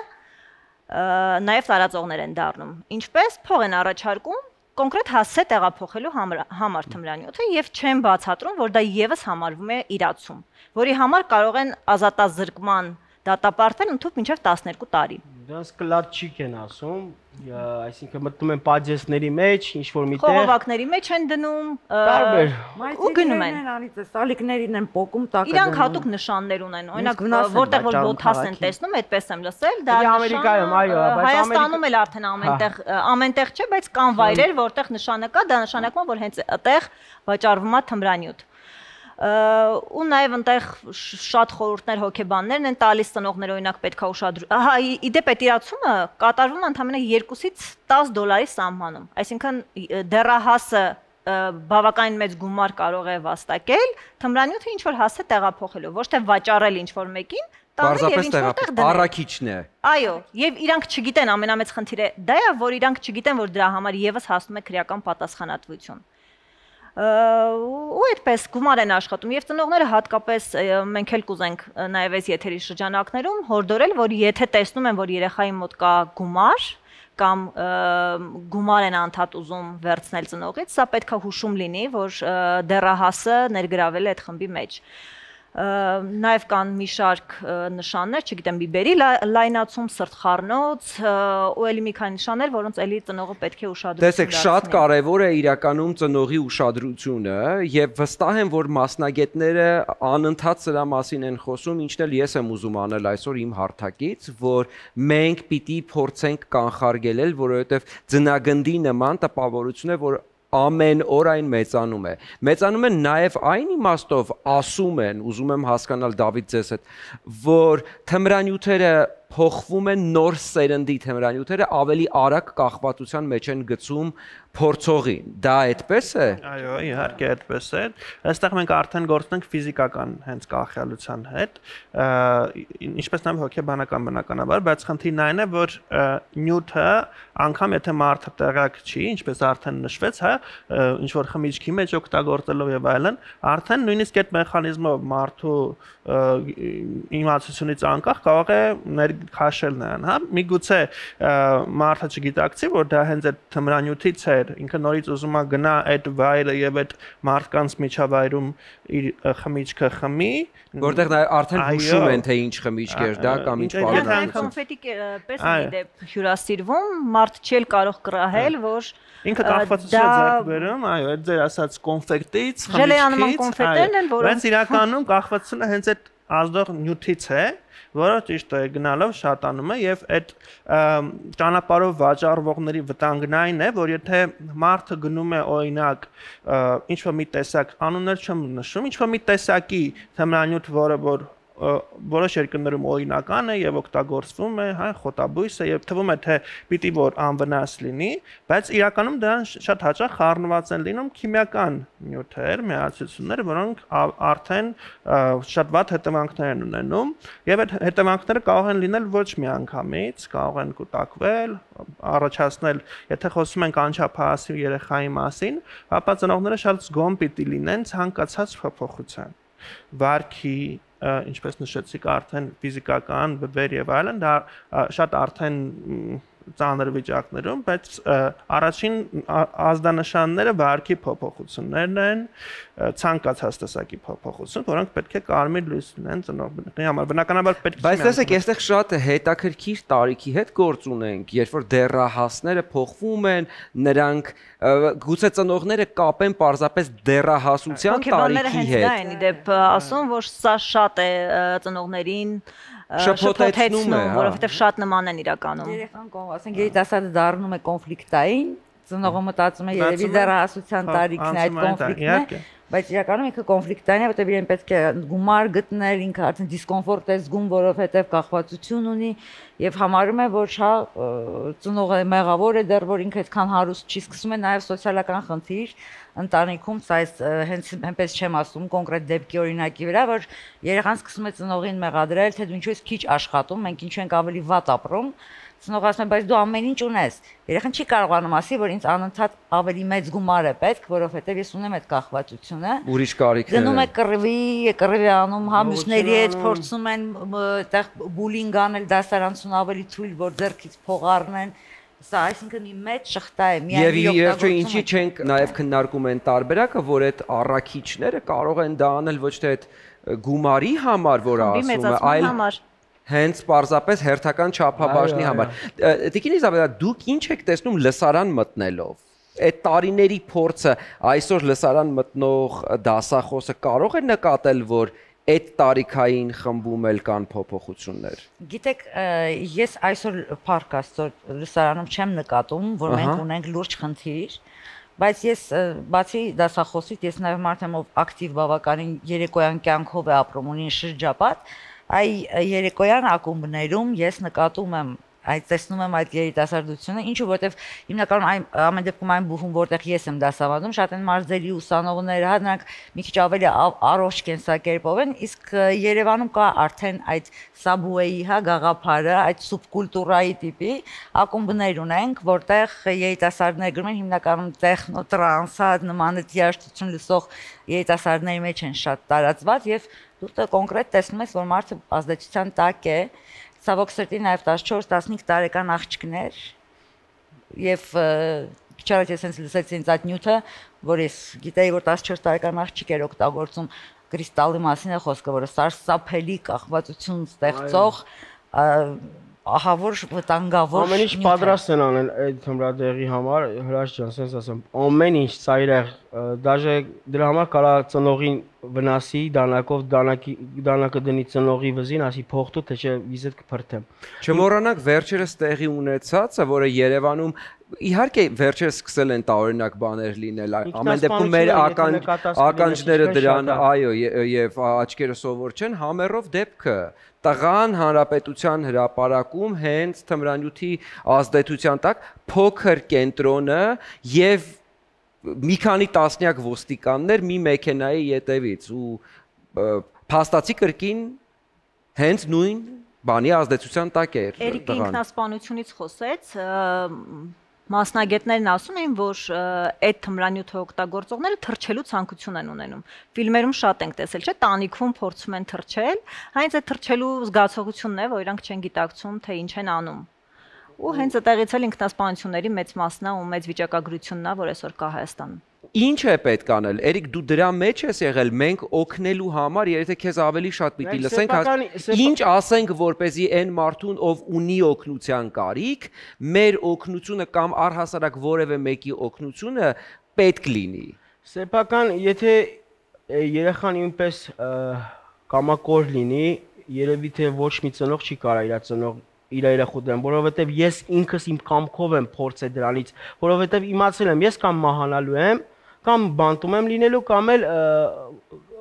նաև տարածողներ են դառնում։ Ինչպես փող են առաջարկում կոնկրետ հասցե տեղափոխելու համար թմրանյութը եւ չեն բացատրում, որ դա եւս համարվում է իրացում, որի համար կարող են ազատազրկման դատապարտել ընդհանուր մինչև տասներկու տարի։ Դրանց կլաչիկ են ասում, այսինքն մտնում են պատժեսների մեջ, ինչ որ միտեղ խողովակների մեջ են դնում, տարբեր ու գնում են։ Սալիկներին են պոկում տակը։ Իրանք հատուկ նշաններ ունեն, օրինակ որտեղ որ բոթաս են տեսնում, այդպես եմ լսել, դա Ամերիկայում, այո, բայց Հայաստանում էլ արդեն ամենտեղ ամենտեղ չէ, բայց կան վայրեր, որտեղ նշանը կա, դա նշանակում է, որ հենց այդտեղ վաճառվում է թմրանյութ։ Ու նաև այնտեղ շատ խորհուրդներ հոգեբաններն են տալիս ծնողներ օրինակ պետքա ուշադրություն։ Ահա իդեպ այդ իրացումը կատարվում է ընդամենը երկուսից տասը դոլարի սահմանում։ Այսինքն դեռահասը բավականին մեծ գումար կարող է վաստակել, թմրանյութը ինչ որ հասցե տեղափոխելու, ոչ թե վաճառել ինչ որ մեկին, տանել եւ ինչ որտեղ դնել։ Առաքիչն է։ Այո, եւ իրանք չգիտեն, ամենամեծ խնդիրը դա է, որ իրանք չգիտեն, որ դրա համար եւս հասնում է քրեական պատասխանատվություն։ Ու այդպես գումար են աշխատում եւ ծնողները հատկապես մենք էլ կուզենք նաեւ այս եթերի շրջանակներում հորդորել, որ եթե տեսնում են, որ երեխայի մոտ կա գումար կամ գումար են անդադ ուզում վերցնել ծնողից, սա պետք է հուշում լինի, որ դեռահասը ներգրավել է այդ խմբի մեջ։ Նաև կան մի շարք նշաններ, չգիտեմ, բիբերի լայնացում, սրտխառնոց, ու էլի մի քանի նշաններ, որոնց էլի ծնողը պետք է ուշադրություն դարձնի։ Տեսեք, շատ կարևոր է իրականում ծնողի ուշադրությունը եւ վստահ եմ, որ մասնագետները անընդհատ սրա մասին են խոսում, ինչն էլ ես եմ ուզում անել այսօր իմ հարթակից, որ մենք պիտի փորձենք կանխարգելել, որովհետեւ ձնագնդի նման տպավորություն է, որ ամեն օր այն մեծանում է։ Մեծանում է նաև այն իմաստով, ասում են, ուզում եմ հասկանալ Դավիթ ձեզ հետ, որ թմրանյութերը փոխվում են նոր սերնդի թմրանյութերը ավելի արագ կախվածության մեջ են գցում փորձողին։ Դա այդպես է։ Այո, իհարկե այդպես է։ Այստեղ մենք արդեն գործնենք ֆիզիկական հենց կախյալության հետ, ինչպես նաև հոգեբանական բնականաբար, բայց խնդիրն այն է, որ նյութը անգամ եթե մարդը տեղյակ չի, ինչպես արդեն նշվեց, հա, ինչ որ խմիչքի մեջ օգտագործելով եւ այլն, արդեն նույնիսկ այդ մեխանիզմով մարդու իմացությունից անկախ կարող է քաշել նրան, հա, միգուցե մարդը չգիտակցի, որ դա հենց այդ թմրանյութից է, ինքը նորից ուզում է գնա այդ վայրը եւ այդ մարդկանց միջավայրում իր խմիչքը խմի, որտեղ արդեն հուշում են թե ինչ խմիչք էր դա կամ ինչ բառեր։ Կոնֆետի պես մի դեպ հյուրասիրվում, մարդ չի կարող կռահել, որ ինքը կախվածություն է ձեռք բերում, այո, այդ ձեր ասած կոնֆետից, խմիչքից, բայց իրականում կախվածությունը հենց այդ ազդող նյութից է, որը ճիշտ է գնալով շատանում է եւ այդ ճանապարհով վաճառվողների վտանգն այն է, որ եթե մարդը գնում է օրինակ ինչ որ մի տեսակ անուններ չեմ նշում, ինչ որ մի տեսակի թմրանյութ, որը որ որոշ երկրներում օրինական է եւ օգտագործվում է, հա, խոտաբույսը եւ թվում է թե պիտի որ անվնաս լինի, բայց իրականում դրան շատ հաճախ խառնված են լինում քիմիական նյութեր, միացություններ, որոնք արդեն շատ վատ հետևանքներ են ունենում եւ այդ հետևանքները կարող են լինել ոչ միանգամից, կարող են կուտակվել, առաջացնել, եթե խոսում ենք անչափահասի երեխայի մասին, ապա ծնողները շատ զգոմ պիտի լինեն ցանկացած փոփոխության։ Վարքի, ինչպես նշեցիք, արդեն ֆիզիկական, բբեր եւ այլն, դա շատ արդեն ծանր վիճակներում, բայց առաջին ազդանշանները վարքի փոփոխություններն են, ցանկացած տեսակի փոփոխություն, որոնք պետք է կարմիր լույս ունեն ծնողների համար։ Բնականաբար պետք է Բայց տեսեք, այստեղ շատ հետաքրքիր տարիքի հետ գործ ունենք, երբ որ դեռահասները փոխվում են, նրանք գուցե ծնողները կապեն պարզապես դեռահասության տարիքի հետ։ Դա են իդեպ ասում, որ սա շատ է ծնողներին շփոթեցնում է, որովհետև շատ նման են իրականում։ Երեխան կողմ, ասենք երիտասարդը դառնում է կոնֆլիկտային, ծնողը մտածում է երևի դեռահասության տարիքն է այդ կոնֆլիկտն է, բայց իրականում ինքը կոնֆլիկտային է, որտեղ իրեն պետք է գումար գտնել, ինքը արդեն դիսկոմֆորտ է զգում, որովհետև կախվածություն ունի եւ համարում է, որ հա ծնողը մեղավոր է դեռ, որ ինքը այդքան հարուստ չի, սկսում է նաեւ սոցիալական խնդիր ընտանիքում, սա այս հենց այնպես չեմ ասում կոնկրետ դեպքի օրինակի վրա, որ երեխան սկսում է ծնողին մեղադրել, թե դու ինչու ես քիչ աշխատում, մենք ինչու ենք ավելի վատ ապրում, ծնողը ասում է, բայց դու ամեն ինչ ունես։ Երեխան չի կարողանում ասի, որ ինձ անընդհատ ավելի մեծ գումար է պետք, որովհետև ես ունեմ այդ կախվածությունը։ Ուրիշ կարիքներ։ Գնում է կռվի, կռվի անում, համուսների հետ փորձում են այդտեղ բուլինգ անել, դասարանցուն ավելի թույլ, որ ձեռքից փող առնեն։ Սա այսինքն մի մեծ շղթա է, միայն իրոք ինչի չենք նաև քննարկում են տարբերակը, որ այդ առաքիչները կարող են դա անել ոչ թե այդ գումարի համար, որ ասում է, այլ հենց պարզապես հերթական չափաբաժնի համար։ Տիկին Իզաբելա, դուք ինչ եք տեսնում լսարան մտնելով։ Այդ տարիների փորձը այսօր լսարան մտնող դասախոսը կարող է նկատել, որ այդ տարիքային խմբում էլ կան փոփոխություններ։ Գիտեք, ես այսօր փառք Աստծո լսարանում չեմ նկատում, որ մենք ունենք լուրջ խնդիր, բայց ես բացի դասախոսից, ես նաև մարդ եմ, ով ակտիվ բավականին երեկոյան կյանքով է ապրում, ունի շրջապատ, այ երեկոյան ակումբներում ես նկատում եմ այդ տեսնում եմ այդ երիտասարդությունը, ինչու որտեվ հիմնականում այն ամեն դեպքում այն բուհում, որտեղ ես եմ դասավանդում, շատ են մարզերի ուսանողներ, հա, նրանք մի քիչ ավելի առողջ կենսակերպով են, իսկ Երևանում կա արդեն այդ սաբուեի, հա, գաղափարը, այդ սուբկուլտուրայի տիպի ակումբներ ունենք, որտեղ երիտասարդներ գրում են հիմնականում տեխնո, տրանս, հա, նման երաժշտություն լսող երիտասարդների մեջ են շատ տարածված եւ դու կոնկրետ տեսնում ես, որ մարդը ազդեցության տակ է Ցավոք սրտի նաև տասնչորս տասնհինգ տարեկան աղջիկներ եւ քիչ առաջ ես հենց լսեցի ինձ այդ նյութը, որ ես գիտեի, որ տասնչորս տարեկան աղջիկ էր օգտագործում կրիստալի մասին է խոսքը, որը սարսափելի կախվածություն ստեղծող ահավոր վտանգավոր ամեն ինչ պատրաստ են անել այդ թմրադեղի համար, Հրաշ ջան, ասես ասեմ, ամեն ինչ ծայրեղ, դաժե դրա համար կարա ծնողին վնասի դանակով դանակի դանակը դնի ծնողի վզին, ասի փոխտու թե չէ վիզետ կփրթեմ։ Չմոռանանք վերջերս տեղի ունեցածը, որը Երևանում իհարկե վերջերս սկսել են տարօրինակ բաներ լինել, ամեն դեպքում մեր ականջները դրան, այո, եւ աչքերը սովոր չեն, համերով դեպքը տղան հանրապետության հրապարակում հենց թմրանյութի ազդեցության տակ փոքր կենտրոնը եւ մի քանի տասնյակ ոստիկաններ մի մեքենայի ետևից ու փաստացի կրկին հենց նույն բանի ազդեցության տակ էր տղան։ Էրիկը ինքնասպանությունից խոսեց, մասնագետներն ասում էին, որ այդ թմրանյութը օգտագործողները թռչելու ցանկություն են ունենում։ Ֆիլմերում շատ ենք տեսել, չէ՞, տանիքում փորձում են թռչել, հենց այդ թռչելու զգացողությունն է, որ իրանք չեն գիտակցում, թե ինչ են անում։ Ու հենց այդտեղից էլ ինքնասպանությունների մեծ մասն է ու մեծ վիճակագրությունն է, որ այսօր կա Հայաստանում։ Ինչ է պետք անել։ Էրիկ, դու դրա մեջ ես եղել, մենք օգնելու համար, եթե քեզ ավելի շատ պիտի լսենք, ինչ ասենք, որպեսզի այն մարդուն, ով ունի օգնության կարիք, մեր օգնությունը կամ առհասարակ որևէ մեկի օգնությունը պետք լինի։ Սեփական, եթե երեխան ինպես կամակոր լինի, երևի թե ոչ մի ծնող չի կարա իր ծնող իր երախուդեն, որովհետև ես ինքս իմ կամքով եմ փորձել դրանից, որովհետև իմացել եմ, ես կամ մահանալու եմ, կամ բանտում եմ լինելու, կամ էլ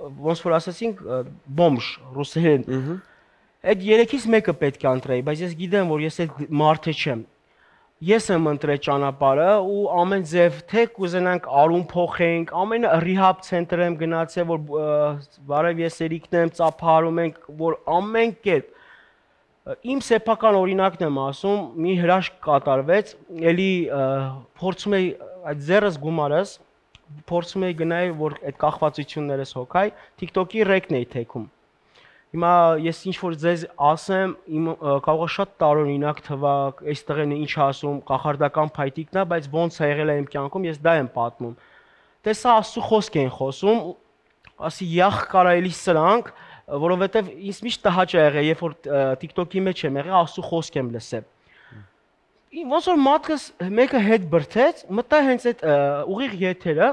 ոնց որ ասացինք բոմժ ռուսերեն։ Այդ երեքից մեկը պետք է ընտրեի, բայց ես գիտեմ, որ ես այդ մարդը չեմ։ Ես եմ ընտրել ճանապարհը ու ամեն ձև թե կուզենանք արուն փոխենք, ամեն ռիհաբ ցենտր եմ գնացել, որ բարև ես երիկն եմ, ծափարում ենք, որ ամեն կերպ իմ սեփական օրինակն եմ ասում, մի հրաշք կատարվեց, էլի փորձում էի այդ ձեռս գումարս, փորձում էի գնալ, որ այդ կախվածություններս հոգայ, TikTok-ի ռեկն էի թեքում։ Հիմա ես ինչ որ ձեզ ասեմ, իմ կարող է շատ տարօրինակ թվա, այստեղ են ինչ ասում, կախարդական փայտիկն է, բայց ոնց է եղել է իմ կյանքում, ես դա եմ պատմում։ Դե սա Աստծո խոսք են խոսում, ասի յախ կարայելի սրանք, որովհետև ինձ միշտ տհաճ է եղել, երբ որ TikTok-ի մեջ եմ եղել, Աստծո խոսք եմ լսել։ Ոնց որ մատքս մեկը հետ բրթեց, մտա հենց այդ ուղիղ եթերը,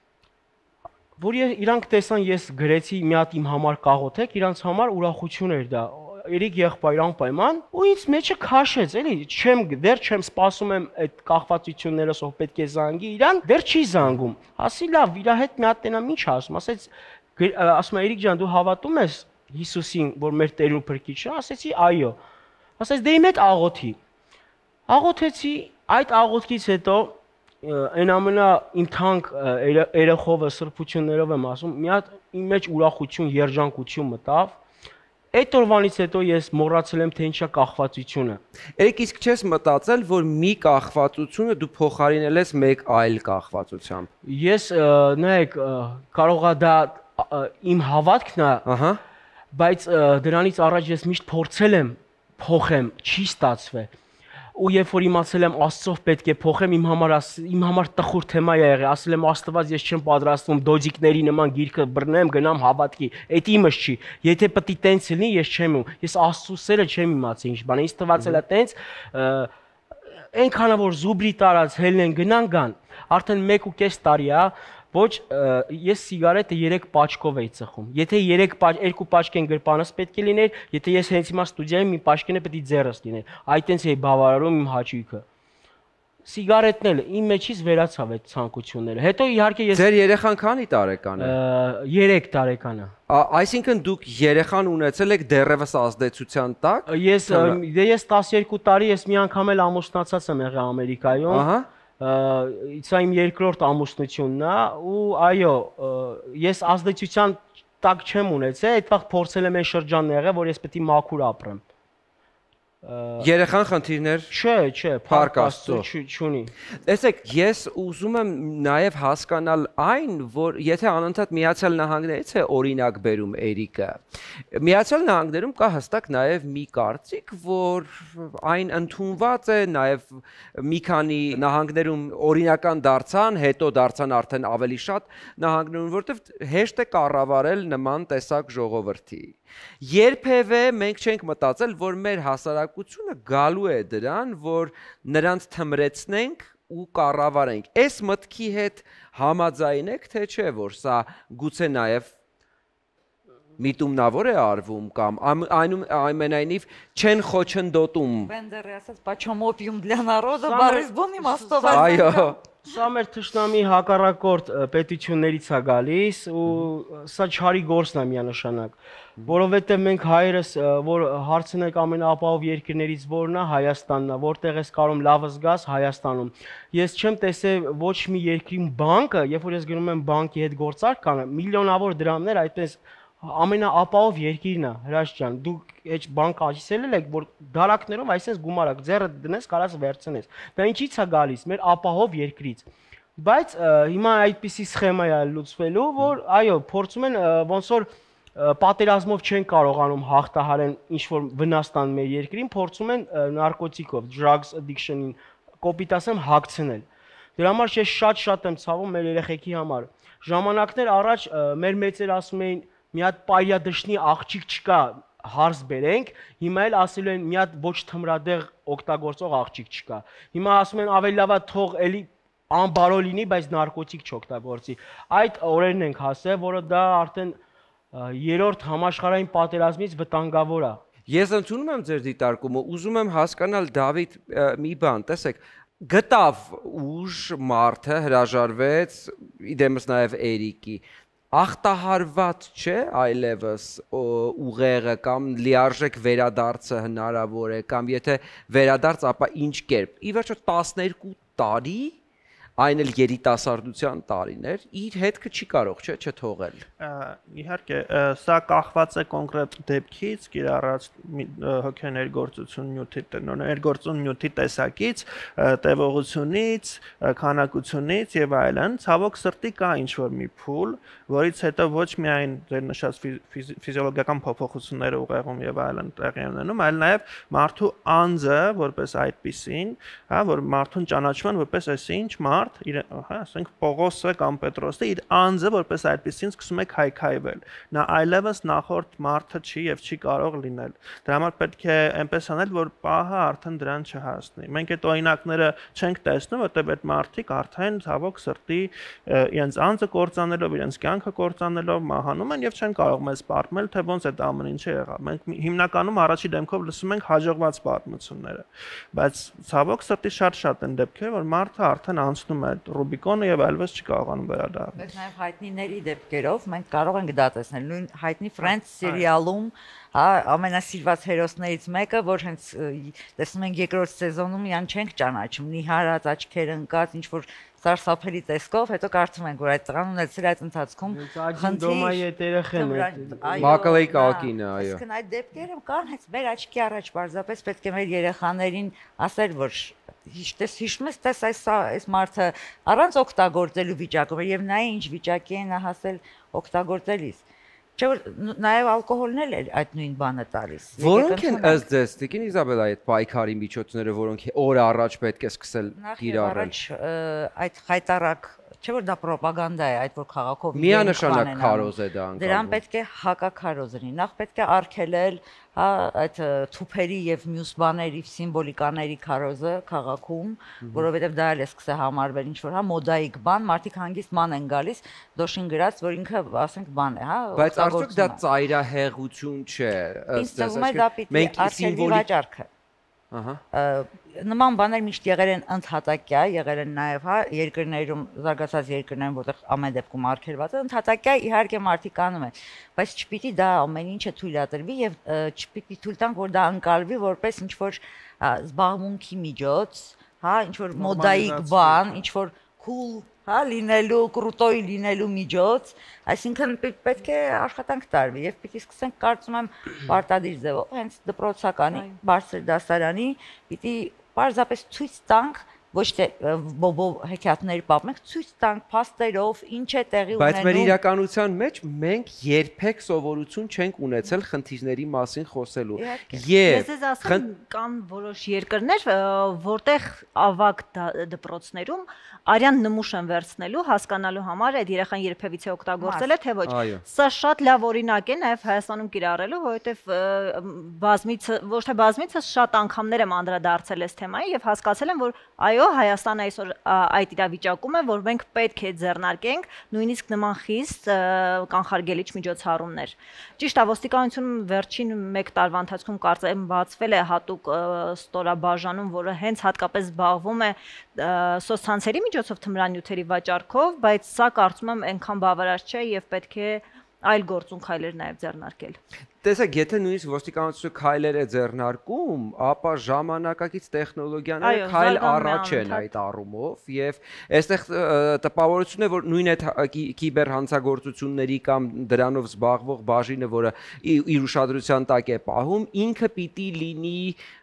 որ իրանք տեսան ես գրեցի մի հատ իմ համար կաղոթեք, իրանց համար ուրախություն էր դա։ Երեք եղբայր անպայման ու ինձ մեջը քաշեց, էլի, չեմ դեռ չեմ սպասում եմ այդ կախվածություններս ով պետք է զանգի, իրան դեռ չի զանգում։ Ասի լավ, իր հետ մի հատ տենամ ինչ ասում, ասեց ասում է Երիկ ջան, դու հավատում ես Հիսուսին, որ մեր Տեր ու Փրկիչն է, ասեցի այո։ Ասեց դե իմ հետ աղոթի։ Աղոթեցի, այդ աղոթքից հետո այն ամենա իմ թանկ երախովը սրբություններով եմ ասում, մի հատ իմ մեջ ուրախություն, երջանկություն մտավ։ Այդ օրվանից հետո ես մոռացել եմ թե ինչա կախվածությունը։ Երեք իսկ չես մտածել, որ մի կախվածությունը դու փոխարինել ես մեկ այլ կախվածությամբ։ Ես նայեք, կարող է դա իմ հավատքն է, ահա, բայց դրանից առաջ ես միշտ փորձել եմ փոխեմ, չի ստացվել։ Ու երբ որ իմացել եմ Աստծով պետք է փոխեմ, իմ համար իմ համար տխուր թեմա է եղել, ասել եմ Աստված, ես չեմ պատրաստվում դոջիկների նման գիրքը բռնեմ, գնամ հավատքի, այդ իմս չի։ Եթե պետք է տենց լինի, ես չեմ ու ես Աստծո սերը չեմ իմացել ինչ բան, ինձ թվացել է տենց, այնքան որ զուբրի տարած հելնեն գնան գան, արդեն մեկ ու կես տարի է, ոչ ես սիգարետը երեք պաչկով էի ծխում։ Եթե երեք երկու պաչկեն գրպանս պետք է լիներ, եթե ես հենց հիմա ստուդիայում մի պաչկենը պետք է ձեռս լիներ։ Այդ տենց էի բավարարում իմ հաճույքը։ Սիգարետն էլ իմ մեջից վերացավ այդ ցանկությունները։ Հետո իհարկե ես Ձեր երեխան քանի տարեկան է։ երեք տարեկան է։ Այսինքն դուք երեխան ունեցել եք դեռևս ազդեցության տակ։ Ես դե ես տասներկու տարի ես մի անգամ էլ ամուսնացած եմ եղել Ամերիկայում։ Ահա Սա իմ երկրորդ ամուսնությունն է ու այո, ես ազդեցության տակ չեմ ունեցել, այդ վաղ փորձել եմ այն շրջանն եղել, որ ես պետք է մաքուր ապրեմ։ Երեխան խնդիրներ Չէ, չէ, Փառք Աստծո չունի։ Տեսեք, ես ուզում եմ նաև հասկանալ այն, որ եթե անընդհատ Միացյալ Նահանգներից է օրինակ բերում Էրիկը, Միացյալ Նահանգներում կա հստակ նաև մի կարծիք, որ այն ընդունված է, նաև մի քանի նահանգներում օրինական դարձան, հետո դարձան արդեն ավելի շատ նահանգներում, որովհետև հեշտ է կառավարել նման տեսակ ժողովրդի։ Երբևէ մենք չենք մտածել, որ մեր հասարակությունը գալու է դրան, որ նրանց թմրեցնենք ու կառավարենք։ Այս մտքի հետ համաձայն եք, թե չէ, որ սա գուցե նաև միտումնավոր է արվում կամ այնուամենայնիվ չեն խոչընդոտում։ Բենդերը ասաց, «Почем опиум для народа, բարիս բուն իմաստով»։ Այո։ Սա մեր թշնամի հակառակորդ պետություններից է գալիս ու սա չարի գործն է միանշանակ, որովհետև մենք հայերս, որ հարցնենք ամենաապահով երկրներից որն է, Հայաստանն է, որտեղ ես կարող լավը զգաս Հայաստանում։ Ես չեմ տեսել ոչ մի երկրի բանկը, երբ որ ես գնում եմ բանկի հետ գործարք կանեմ, միլիոնավոր դրամներ այդպես ամենաապահով երկիրն է, Հրաշ ջան, դուք այդ բանկ աջիսել եք, որ դարակներով այսպես գումարակ ձեռը դնես, կարաս վերցնես։ Դա ինչից է գալիս, մեր ապահով երկրից։ Բայց հիմա այդպիսի սխեմա է լուծվելու, որ այո, փորձում են ոնց որ պատերազմով չեն կարողանում հաղթահարեն ինչ-որ վնաստան մեր երկրին, փորձում են նարկոտիկով, drugs addiction-ին, կոպիտ ասեմ, հագցնել։ Դրա համար ես շատ-շատ եմ ցավում մեր երեխեքի համար։ Ժամանակներ առաջ մեր մեծեր ասում էին մի հատ պայրյա դշնի աղջիկ չկա, հարց բերենք, հիմա էլ ասելու են մի հատ ոչ թմրադեղ օգտագործող աղջիկ չկա։ Հիմա ասում են ավելի լավ է թող էլի անբարո լինի, բայց նարկոտիկ չօգտագործի։ Այդ օրերն ենք հասել, որը դա արդեն երրորդ համաշխարհային պատերազմից վտանգավոր է։ Ես ընդունում եմ ձեր դիտարկումը, ուզում եմ հասկանալ Դավիթ մի բան, տեսեք, գտավ ուժ մարդը հրաժարվեց, իդեմս նաև Էրիկի։ ախտահարված չէ այլևս ուղեղը կամ լիարժեք վերադարձը հնարավոր է կամ եթե վերադարձ ապա ինչ կերպ։ Ի վերջո տասներկու տարի այն էլ երիտասարդության տարիներ, իր հետքը չի կարող չէ չթողել։ Իհարկե, սա կախված է կոնկրետ դեպքից, կիրառած հոգեներգործություն նյութի, ներգործուն նյութի տեսակից, տևողությունից, քանակությունից եւ այլն։ Ցավոք սրտի կա ինչ-որ մի փուլ, որից հետո ոչ միայն ձեր նշած ֆիզիոլոգիական փոփոխությունները ուղեղում եւ այլն տեղի են ունենում, այլ նաեւ մարդու անձը որպես այդպիսին, հա, որ մարդուն ճանաչում են որպես այսինչ մարդ իր, հա, ասենք Պողոսը կամ Պետրոսը իր անձը որպես այդպեսին սկսում է քայքայվել։ Նա այլևս նախորդ մարդը չի եւ չի կարող լինել։ Դրա համար պետք է այնպես անել, որ պահը արդեն դրան չհասնի։ Մենք այդ օրինակները չենք տեսնում, որտեղ այդ մարդիկ արդեն ցավոք սրտի իրենց անձը կործանելով, իրենց կյանքը կործանելով մահանում են եւ չեն կարող մեզ պատմել, թե ոնց այդ ամեն ինչը եղավ։ Մենք հիմնականում առաջի դեմքով լսում ենք հաջողված պատմությունները, բայց ցավոք սրտի շատ-շատ են դեպքեր, որ մարդը արդեն անցնում Ռուբիկոնը եւ այլևս չկարողանում վերադառնալ։ Բայց նաեւ հայտնիների դեպքերով մենք կարող ենք դա տեսնել։ Նույն հայտնի Friends սերիալում, հա, ամենասիրված հերոսներից մեկը, որ հենց տեսնում ենք երկրորդ սեզոնում իրան չենք ճանաչում, նիհարած աչքեր ընկած, ինչ որ սարսափելի տեսքով, հետո կարծում ենք, որ այդ տղան ունեցել այդ ընթացքում խնդիր երեխեն է։ Մակալեի կակինը, այո։ Իսկ այդ դեպքերը կան հենց մեր աչքի առաջ, պարզապես պետք է մեր երեխաներին ասել, որ Հիշտես հիշում ես տես այս այս մարդը առանց օգտագործելու վիճակում եւ նա ինչ վիճակի է նա հասել օգտագործելիս։ Չէ՞ որ նաեւ ալկոհոլն էլ է այդ նույն բանը տալիս։ Որոնք են ըստ ձեզ, Տիկին Իզաբելա, այդ պայքարի միջոցները, որոնք օր առաջ պետք է սկսել կիրառել։ Այդ խայտարակ չէ՞ որ դա պրոպագանդա է, այդ որ քաղաքով միանշանակ քարոզ է դա անկամ։ Դրան պետք է հակաքարոզ լինի։ Նախ պետք է արգելել, հա, այդ թուփերի եւ մյուս բաների սիմվոլիկաների քարոզը քաղաքում, որովհետեւ դա էլ է սկսել համարվել ինչ որ հա մոդայիկ բան, մարդիկ հանգիստ ման են գալիս, դոշին գրած, որ ինքը ասենք բան է, հա։ Բայց արդյոք դա ծայրահեղություն չէ, ըստ ձեզ։ Մենք սիմվոլիկ վաճառքը Ահա նման բաներ միշտ եղել են ընդհատակյա, եղել են նաև հա երկրներում, զարգացած երկրներում, որտեղ ամեն դեպքում արգելված է, ընդհատակյա իհարկե մարդիկ անում են, բայց չպիտի դա ամեն ինչը թույլատրվի եւ չպիտի թույլ տանք, որ դա ընկալվի որպես ինչ որ զբաղմունքի միջոց, հա, ինչ որ մոդայիկ բան, ինչ որ cool հա լինելու, կրուտոյ լինելու միջոց, այսինքն պետք է աշխատանք տարվի եւ պիտի սկսենք կարծում եմ պարտադիր ձևով, հենց դպրոցականի, բարձր դասարանի, պիտի պարզապես ցույց տանք, ոչ թե բոբո հեքիաթների պատմենք, ցույց տանք փաստերով, ինչ է տեղի ունենում։ Բայց մեր իրականության մեջ մենք երբեք սովորություն չենք ունեցել խնդիրների մասին խոսելու։ Ես ես ասեմ, կան որոշ երկրներ, որտեղ ավագ դպրոցներում արյան նմուշ են վերցնելու, հասկանալու համար այդ երեխան երբևիցե օգտագործել է, թե ոչ։ Սա շատ լավ օրինակ է նաև Հայաստանում կիրառելու, որովհետև բազմիցս, ոչ թե բազմիցս շատ անգամներ եմ անդրադարձել այս թեմային եւ հասկացել եմ, որ այո, Հայաստանը այսօր այդ իրավիճակում է, որ մենք պետք է ձեռնարկենք նույնիսկ նման խիստ կանխարգելիչ միջոցառումներ։ Ճիշտ է, ոստիկանությունում վերջին մեկ տարվա ընթացքում կարծեմ բացվել է հատուկ ստորաբաժանում, որը հենց հատկապես զբաղվում է սոցցանցերի միջոցով թմրանյութերի վաճառքով, բայց սա կարծում եմ այնքան բավարար չէ եւ պետք է այլ գործուն քայլեր նաև ձեռնարկել։ Տեսեք, եթե նույնիսկ ոստիկանությունը քայլեր է ձեռնարկում, ապա ժամանակակից տեխնոլոգիաները քայլ առաջ են այդ առումով եւ այստեղ տպավորություն է, որ նույն այդ կիբեր հանցագործությունների կամ դրանով զբաղվող բաժինը, որը իր ուշադրության տակ է պահում, ինքը պիտի լինի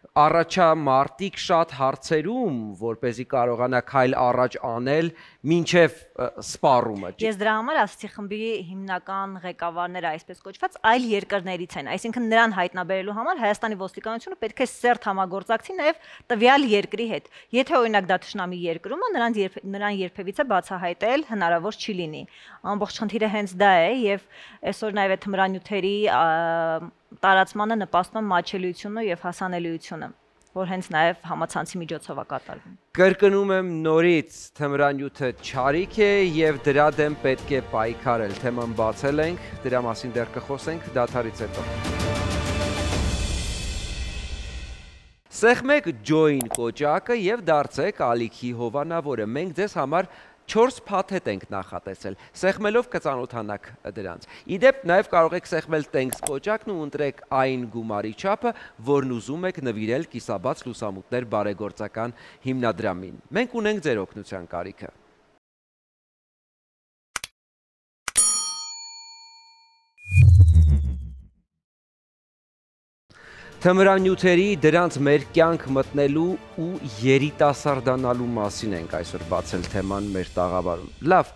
առաջամարտիկ շատ հարցերում, որպեսզի կարողանա քայլ առաջ անել մինչև սպառումը։ Ես դրա համար ասացի խմբի հիմնական ղեկավարները այսպես կոչված այլ երկրներից են, այսինքն նրան հայտնաբերելու համար Հայաստանի ոստիկանությունը պետք է սերտ համագործակցի նաև տվյալ երկրի հետ։ Եթե օրինակ դա թշնամի երկրում է, նրան նրան երբևիցե բացահայտել հնարավոր չի լինի։ Ամբողջ խնդիրը հենց դա է եւ այսօր նաև այդ թմրանյութերի տարածմանը նպաստում է մատչելիությունը եւ հասանելիությունը, որ հենց նաև համացանցի միջոցով է կատարվում։ Կրկնում եմ նորից, թմրանյութը չարիք է եւ դրա դեմ պետք է պայքարել։ Թեման բացել ենք, դրա մասին դեռ կխոսենք դադարից հետո։ Սեղմեք ջոին կոճակը եւ դարձեք ալիքի հովանավորը։ Մենք ձեզ համար չորս փաթեթ ենք նախատեսել։ Սեղմելով կծանոթանաք դրանց։ Իդեպ նաև կարող եք սեղմել տենքս կոճակն ու ընտրեք այն գումարի չափը, որն ուզում եք նվիրել կիսաբաց լուսամուտներ բարեգործական հիմնադրամին։ Մենք ունենք ձեր օգնության կարիքը։ Թմրանյութերի դրանց մեր կյանք մտնելու ու երիտասարդանալու մասին ենք այսօր բացել թեման մեր տաղավարում։ Լավ,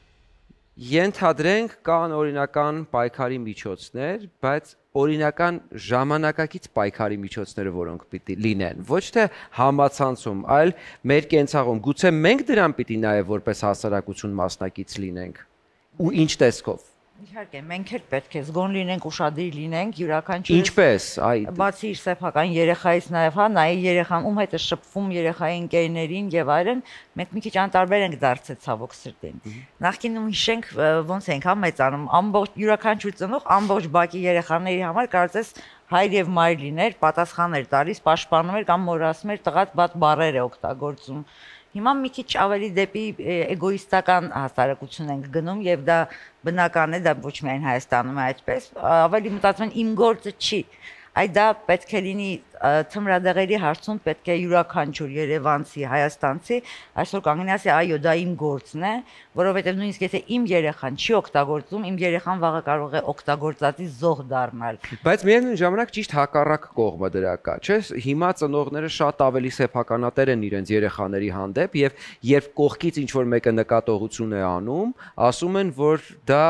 ենթադրենք կան օրինական պայքարի միջոցներ, բայց օրինական ժամանակակից պայքարի միջոցները, որոնք պիտի լինեն, ոչ թե համացանցում, այլ մեր կենցաղում, գուցե մենք դրան պիտի նաև որպես հասարակություն մասնակից լինենք, ու ինչ տեսքով։ Իհարկե, մենք էլ պետք է զգոն լինենք, ուշադիր լինենք, յուրաքանչյուր Ինչպես, այ բացի իր սեփական երեխայից նաև, հա, նայի երեխան ում հետ է շփվում երեխայի ընկերներին եւ այլն, մենք մի քիչ անտարբեր ենք դարձել ցավոք սրտին։ Նախկինում հիշենք ոնց ենք հա մեծանում, ամբողջ յուրաքանչյուր ծնող ամբողջ բակի երեխաների համար կարծես հայր եւ մայր լիներ, պատասխան էր տալիս, պաշտպանում էր կամ մորը ասում էր տղադ բաց բառեր է օգտագործում։ Հիմա մի քիչ ավելի դեպի էգոիստական հասարակություն ենք գնում եւ դա բնական է, դա ոչ միայն Հայաստանում է այդպես, ավելի մտածում են իմ գործը չի, այ դա պետք է լինի թմրադեղերի հարցում պետք է յուրաքանչյուր երևանցի, հայաստանցի այսօր կանգնի ասի այո դա իմ գործն է, որովհետեւ նույնիսկ եթե իմ երեխան չի օգտագործում, իմ երեխան վաղը կարող է օգտագործածի զոհ դառնալ։ Բայց միևնույն ժամանակ ճիշտ հակառակ կողմը դրա կա, չէ՞։ Հիմա ծնողները շատ ավելի սեփականատեր են իրենց երեխաների հանդեպ եւ երբ կողքից ինչ որ մեկը նկատողություն է անում, ասում են, որ դա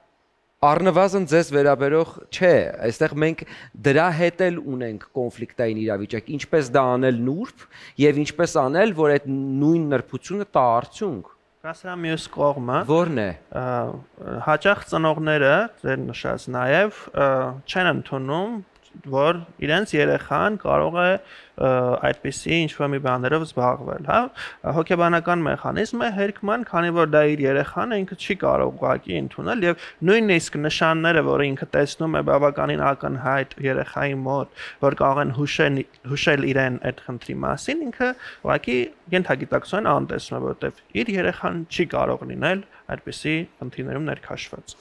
առնվազն ձեզ վերաբերող չէ, այստեղ մենք դրա հետ էլ ունենք կոնֆլիկտային իրավիճակ, ինչպես դա անել նուրբ եւ ինչպես անել, որ այդ նույն նրբությունը տա արդյունք։ Կասրա մյուս կողմը Որն է։ Հաճախ ծնողները, ձեր նշած նաեւ, չեն ընդունում, որ իրենց երեխան կարող է այդպիսի ինչ-որ մի բաներով զբաղվել, հա, հոգեբանական մեխանիզմ է հերկման, քանի որ դա իր երեխան է, ինքը չի կարող ուղղակի ընդունել եւ նույնիսկ նշանները, որ ինքը տեսնում է բավականին ակնհայտ երեխայի մոտ, որ կարող են հուշել հուշել իրեն այդ խնդրի մասին, ինքը ուղղակի ենթագիտակցորեն անտեսում է, որովհետեւ իր երեխան չի կարող լինել այդպիսի խնդիրներում ներքաշված։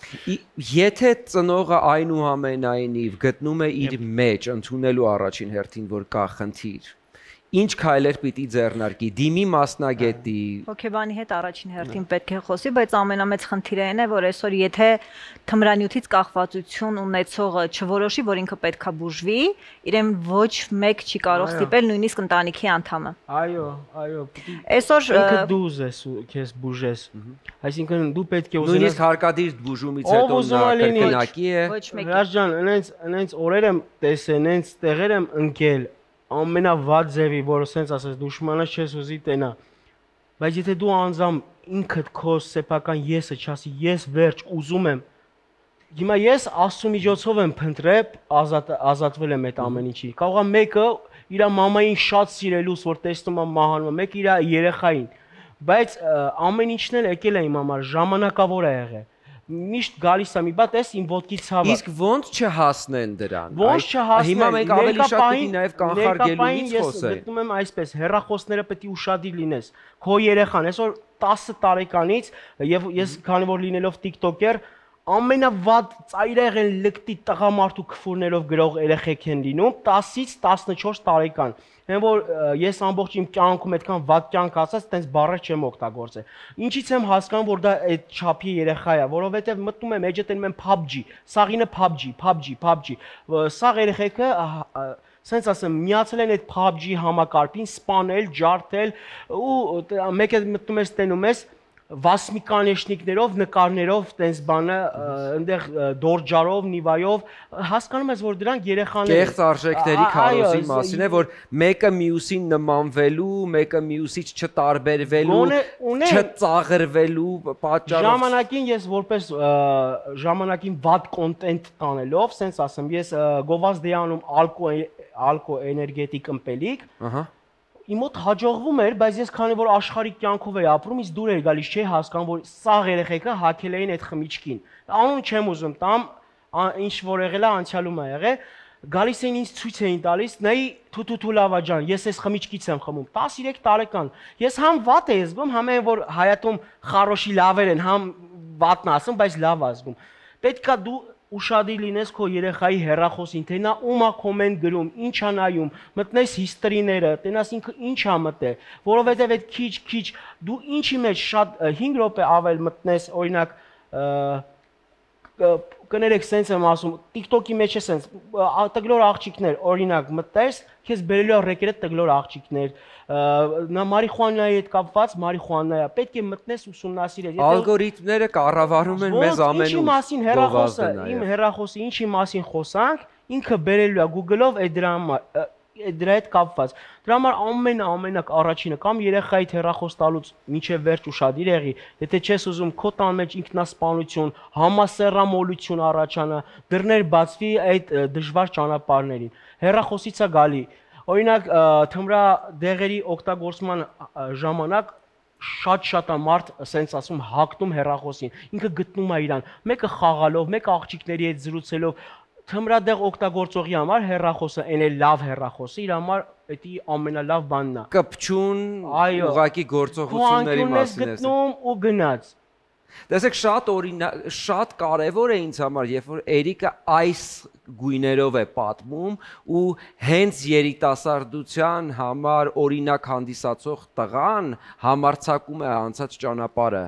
Եթե ծնողը այնուամենայնիվ գտնում է իր մեջ ընդունելու առաջին հերթին, որ կա խնդիր, ինչ քայլեր պիտի ձեռնարկի, դիմի մասնագետի։ Հոգեբանի հետ առաջին հերթին պետք է խոսի, բայց ամենամեծ խնդիրը այն է, որ այսօր եթե թմրանյութից կախվածություն ունեցողը չորոշի, որ ինքը պետքա բուժվի, իրեն ոչ մեկ չի կարող ստիպել նույնիսկ ընտանիքի անդամը։ Այո, այո, Այսօր ինքը դու ես ու քեզ բուժես։ Այսինքն դու պետք է ուզենաս Նույնիսկ հարկադիր բուժումից հետո նա կրկնակի է։ ոչ մեկ։ Հրաշ ջան, այնց այնց օրեր եմ տեսել, այնց տեղեր եմ ընկել, ամենավատ ձևի, որ ասենց ասես դուշմանը չես ուզի տենա։ Բայց եթե դու անձամ ինքդ քո սեփական եսը չասի, ես վերջ ուզում եմ։ Հիմա ես Աստծո միջոցով եմ փնտրել, ազատ ազատվել եմ այդ ամեն ինչի։ Կարող է մեկը իր մամային շատ սիրելուց, որ տեսնում է մահանում, մեկը իր երեխային։ Բայց ամեն ինչն էլ եկել է իմ համար, ժամանակավոր է եղել։ Միշտ գալիս է մի բա տես իմ ոտքի ցավը։ Իսկ ոնց չհասնեն դրան։ Ոնց չհասնեն։ Հիմա մենք ավելի շատ պիտի նաև կանխարգելումից խոսենք։ Ես գտնում եմ այսպես, հեռախոսները պետք է ուշադիր լինես։ Քո երեխան այսօր տասը տարեկանից եւ ես քանի որ լինելով TikToker ամենավատ ծայրեղեն լկտի տղամարդու քֆուրներով գրող երեխեք են լինում տասից տասնչորս տարեկան։ Այն որ ես ամբողջ իմ կյանքում այդքան վատ կյանք ասած, տենց բառեր չեմ օգտագործել։ Ինչից եմ հասկանում, որ դա այդ չափի երեխա է, որովհետև մտնում եմ էջը տենում եմ PUBG, սաղինը PUBG, PUBG, PUBG։ Սաղ երեխեքը սենց ասեմ, միացել են այդ PUBG համակարգին, սպանել, ջարդել ու մեկը մտնում ես տենում ես վասմիկանեշնիկներով, նկարներով, տենց բանը, այնտեղ դորջարով, նիվայով, հասկանում ես, որ դրանք երեխաներ կեղծ արժեքների քարոզի մասին է, որ մեկը մյուսին նմանվելու, մեկը մյուսից չտարբերվելու, չծաղրվելու պատճառով։ Ժամանակին ես որպես ժամանակին վատ կոնտենտ տանելով, սենց ասեմ, ես գովազդ էի անում ալկո էներգետիկ ըմպելիք, իմ մոտ հաջողվում էր, բայց ես քանի որ աշխարհի կյանքով էի ապրում, իս դուր էր գալիս, չէի հասկանում, որ սաղ երեխեքը հակել էին այդ խմիչքին։ Անուն չեմ ուզում տամ, ինչ որ եղել է անցյալում է եղել, գալիս էին ինձ ցույց էին տալիս, նայի թութու լավա ջան, ես այս խմիչքից եմ խմում, տասներեք տարեկան։ Ես համ վատ եմ զգում, համ այն որ հայատում խարոշի լավեր են, համ վատն ասում, բայց լավ ազգում։ Պետքա դու ուշադիր լինես քո երեխայի հեռախոսին, թե նա ում է կոմենտ գրում, ինչ է նայում, մտնես հիստրիները, տենաս ինքը ինչ է մտել, որովհետև այդ քիչ-քիչ դու ինչի մեջ շատ հինգ րոպե ավել մտնես, օրինակ կներեք սենց եմ ասում, TikTok-ի մեջ է սենց, տգլոր աղջիկներ, օրինակ մտես, քեզ բերելու է ռեկերետ տգլոր աղջիկներ, նա մարիխուանայի հետ կապված, մարիխուանա է, պետք է մտնես ուսումնասիրես։ Ալգորիթմները կառավարում են մեզ ամենուր։ Ինչի մասին հեռախոսը, իմ հեռախոսը ինչի մասին խոսանք, ինքը բերելու է Google-ով այդ դրա հետ կապված։ Դրա համար ամեն ամենակ առաջինը կամ երեխայի հեռախոս տալուց մինչև վերջ ուշադիր եղի, եթե չես ուզում քո տան մեջ ինքնասպանություն, համասեռամոլություն առաջանա, դռներ բացվի այդ դժվար ճանապարհներին։ Հեռախոսից է գալի։ Օրինակ թմրադեղերի օգտագործման ժամանակ շատ-շատ մարդ սենց ասում հակնում հեռախոսին, ինքը գտնում է իրան, մեկը խաղալով, մեկը աղջիկների հետ զրուցելով, թմրադեղ օգտագործողի համար հեռախոսը, այն էլ լավ հեռախոսը, իր համար դա ամենալավ բանն է։ Կպչուն, ուղղակի գործողությունների մասին է գտնում ու գնաց։ Տեսեք, շատ օրինակ, շատ կարևոր է ինձ համար, երբ որ Էրիկը այս գույներով է պատմում ու հենց երիտասարդության համար օրինակ հանդիսացող տղան համարձակում է անցած ճանապարհը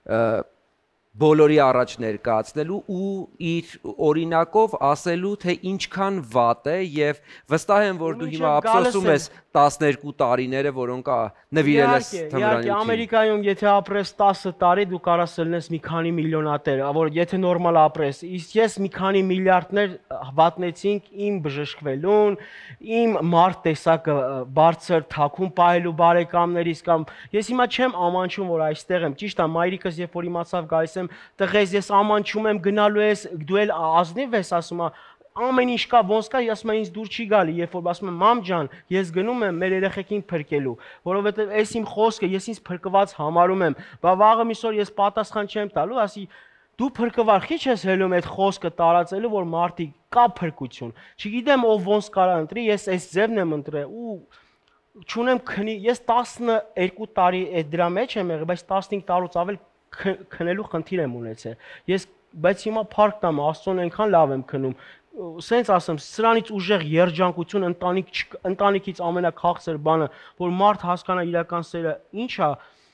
բոլորի առաջ ներկայացնելու ու իր օրինակով ասելու, թե ինչքան վատ է եւ վստահ եմ, որ դու հիմա ափսոսում ես տասներկու տարիները, որոնք նվիրել ես թմրանյութին։ Իհարկե, Ամերիկայում եթե ապրես տասը տարի, դու կարաս ելնես մի քանի միլիոնատեր, որ եթե նորմալ ապրես, իսկ ես մի քանի միլիարդներ վատնեցինք իմ բժշկվելուն, իմ մարդ տեսակը բարձր թաքուն պահելու բարեկամներից կամ ես հիմա չեմ ամանչում, որ այստեղ եմ, ճիշտ է, մայրիկս երբ որ իմացավ գալիս եմ տղեզ ես ամանչում եմ գնալու ես դու էլ ազնիվ ես ասում ամեն ինչ կա ոնց կա ասում ինձ դուր չի գալի երբ որ ասում եմ մամ ջան ես գնում եմ մեր երեխեքին փրկելու որովհետև այս իմ խոսքը ես ինձ փրկված համարում եմ բա վաղը միսօր ես պատասխան չեմ տալու ասի դու փրկվար քիչ ես հելում այդ խոսքը տարածելու որ մարդիկ կա փրկություն չգիտեմ ով ոնց կարա ընտրի ես այս ձևն եմ ընտրել ու չունեմ քնի ես տասներկու տարի այդ դրա մեջ եմ եղել բայց տասնհինգ տարուց ավել քնելու խնդիր եմ ունեցել։ Ես բայց հիմա փառք տամ, Աստծուն այնքան լավ եմ քնում։ Սենց ասեմ, սրանից ուժեղ երջանկություն ընտանիք ընտանիքից ամենաքաղցր բանը, որ մարդ հասկանա իրական սերը ինչ է։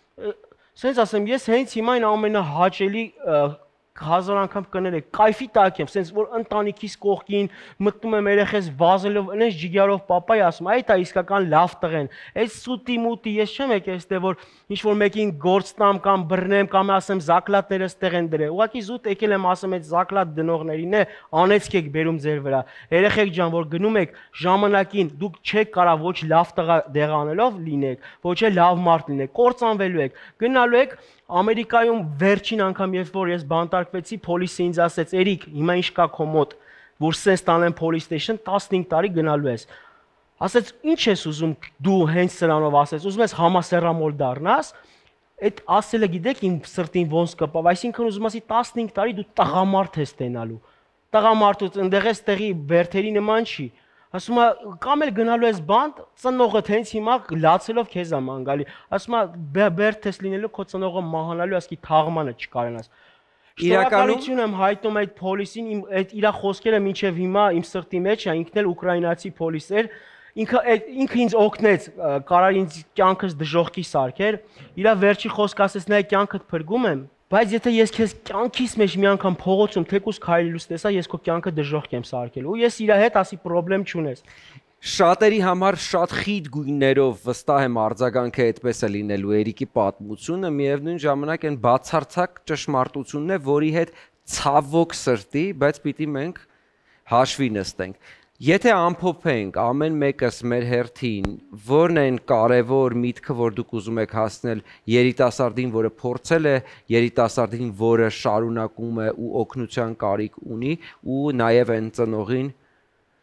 Սենց ասեմ, ես հենց հիմա այն ամենահաճելի հազար անգամ կներեք, կայֆի տակ եմ, սենց որ ընտանիքիս կողքին մտնում եմ երեխես վազելով, այնպես ջիգարով պապայ ասում, այդ է իսկական լավ տղեն։ Այս սուտի մուտի ես չեմ եկել այստեղ որ ինչ որ մեկին գործ տամ կամ բռնեմ կամ ասեմ զակլատները ստեղ են դրել։ Ուղղակի զուտ եկել եմ ասեմ այդ զակլատ դնողներին է, անեցք եք բերում ձեր վրա։ Երեխեք ջան, որ գնում եք ժամանակին, դուք չեք կարա ոչ լավ տղա դեղանելով լինեք, ոչ էլ լավ մարդ լինեք, կործանվելու եք։ Գնալու եք Ամերիկայում վերջին անգամ երբ որ ես բանտարկվեցի, պոլիսը ինձ ասեց, Էրիկ, հիմա ինչ կա քո մոտ, որ սենց տանեմ police station, տասնհինգ տարի գնալու ես։ Ասեց, ինչ ես ուզում դու հենց սրանով ասեց, ուզում ես համասեռամոլ դառնաս, այդ ասելը գիտեք իմ սրտին ոնց կպավ, այսինքն ուզում ասի տասնհինգ տարի դու տղամարդ ես տենալու։ Տղամարդուց ընդեղ ես տեղի բերթերի նման չի։ Ասում է կամ էլ գնալու ես բանտ, ծնողդ հենց հիմա լացելով քեզ է ման գալի։ Ասում է բերդ ես լինելու քո ծնողը մահանալու, ասկի թաղմանը չկարենաս։ Իրականում եմ հայտնում այդ պոլիսին, իմ այդ իր խոսքերը մինչև հիմա իմ սրտի մեջ է, ինքն էլ ուկրաինացի պոլիս էր։ Ինքը ինքը ինձ օգնեց, կարար ինձ կյանքս դժոխքի սարքեր։ Իր վերջի խոսքը ասեց, նայ կյանքդ փրկում եմ, բայց եթե ես քեզ կյանքիս մեջ մի անգամ փողոցում թեկուս քայլելուց տեսա, ես քո կյանքը դժոխք եմ սարքել։ Ու ես իր հետ ասի պրոբլեմ չունես։ Շատերի համար շատ խիտ գույներով վստահ եմ արձագանքը այդպես է լինելու Էրիկի պատմությունը, միևնույն ժամանակ այն բացարձակ ճշմարտությունն է, որի հետ ցավոք սրտի, բայց պիտի մենք հաշվի նստենք։ Եթե ամփոփենք ամեն մեկս մեր հերթին, որն են կարևոր միտքը, որ դուք ուզում եք հասնել երիտասարդին, որը փորձել է, երիտասարդին, որը շարունակում է ու օգնության կարիք ունի, ու նաև այն ծնողին,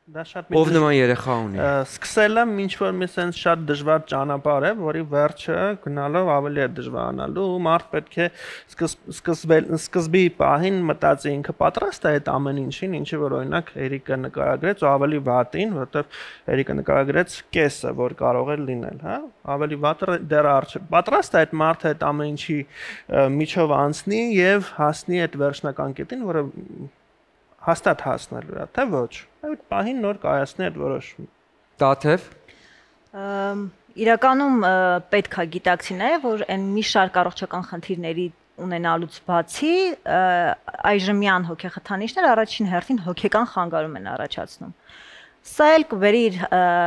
Դա շատ Ով նման երեխա ունի։ Սկսելը ինչ որ մի sense շատ դժվար ճանապարհ է, որի վերջը գնալով ավելի է դժվարանալու։ Մարդ պետք է սկսվել սկզբի պահին մտածի ինքը պատրաստ է այդ ամեն ինչին, ինչի որ օրինակ Էրիկը նկարագրեց, ու ավելի վատին, որովհետև Էրիկը նկարագրեց կեսը, որ կարող է լինել, հա։ Ավելի վատը դեռ արժե։ Պատրաստ է այդ մարդը այդ ամեն ինչի միջով անցնի եւ հասնի այդ վերջնական կետին, որը հաստատ հասնելու է, թե ոչ։ Այդ պահին նոր կայացնի այդ որոշումը։ Տաթև իրականում պետք է գիտակցի նաև, որ այն մի շարք առողջական խնդիրների ունենալուց բացի այժմյան հոգեխթանիչներ առաջին հերթին հոգեկան խանգարում են առաջացնում։ Սա էլ կբերի իր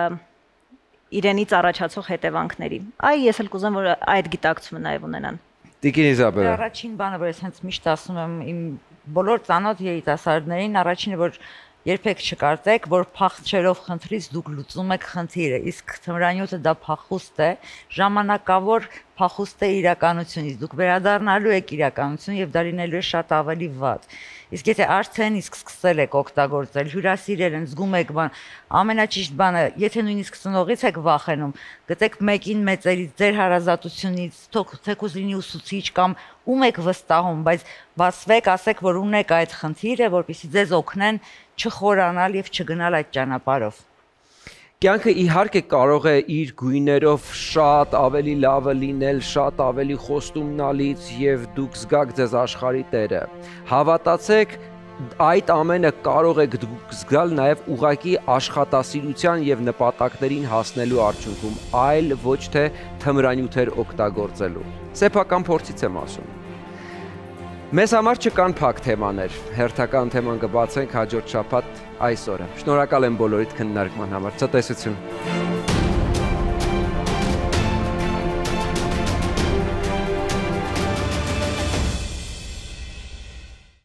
իրենից առաջացող հետևանքների։ Այ ես էլ կուզեմ, որ այդ գիտակցումը նաև ունենան։ Տիկին Իզաբելը։ Առաջին բանը, որ ես հենց միշտ ասում եմ իմ բոլոր ծանոթ երիտասարդներին, առաջինը որ երբեք չկարծեք, որ փախչելով խնդրից դուք լուծում եք խնդիրը, իսկ թմրանյութը դա փախուստ է, ժամանակավոր փախուստ է իրականությունից, դուք վերադառնալու եք իրականություն եւ դա լինելու է շատ ավելի վատ։ Իսկ եթե արդեն իսկ սկսել եք օգտագործել, հյուրասիրել են, զգում եք բան, ամենաճիշտ բանը, եթե նույնիսկ ծնողից եք վախենում, գտեք մեկին մեծերից, ձեր հարազատությունից, թեկուզ լինի ուսուցիչ կամ ում եք վստահում, բայց բացվեք, ասեք, որ ունեք այդ խնդիրը, որպեսզի ձեզ օգնեն չխորանալ եւ չգնալ այդ ճանապարհով։ Կյանքը իհարկե կարող է իր գույներով շատ ավելի լավը լինել, շատ ավելի խոստումնալից եւ դուք զգաք ձեզ աշխարհի տերը։ Հավատացեք, այդ ամենը կարող եք դուք զգալ նաեւ ուղակի աշխատասիրության եւ նպատակներին հասնելու արդյունքում, այլ ոչ թե թմրանյութեր օգտագործելու։ Սեփական փորձից եմ ասում։ Մեզ համար չկան փակ թեմաներ, հերթական թեման կբացենք հաջորդ շաբաթ այս օրը։ Շնորհակալ եմ բոլորիդ քննարկման համար, ցտեսություն։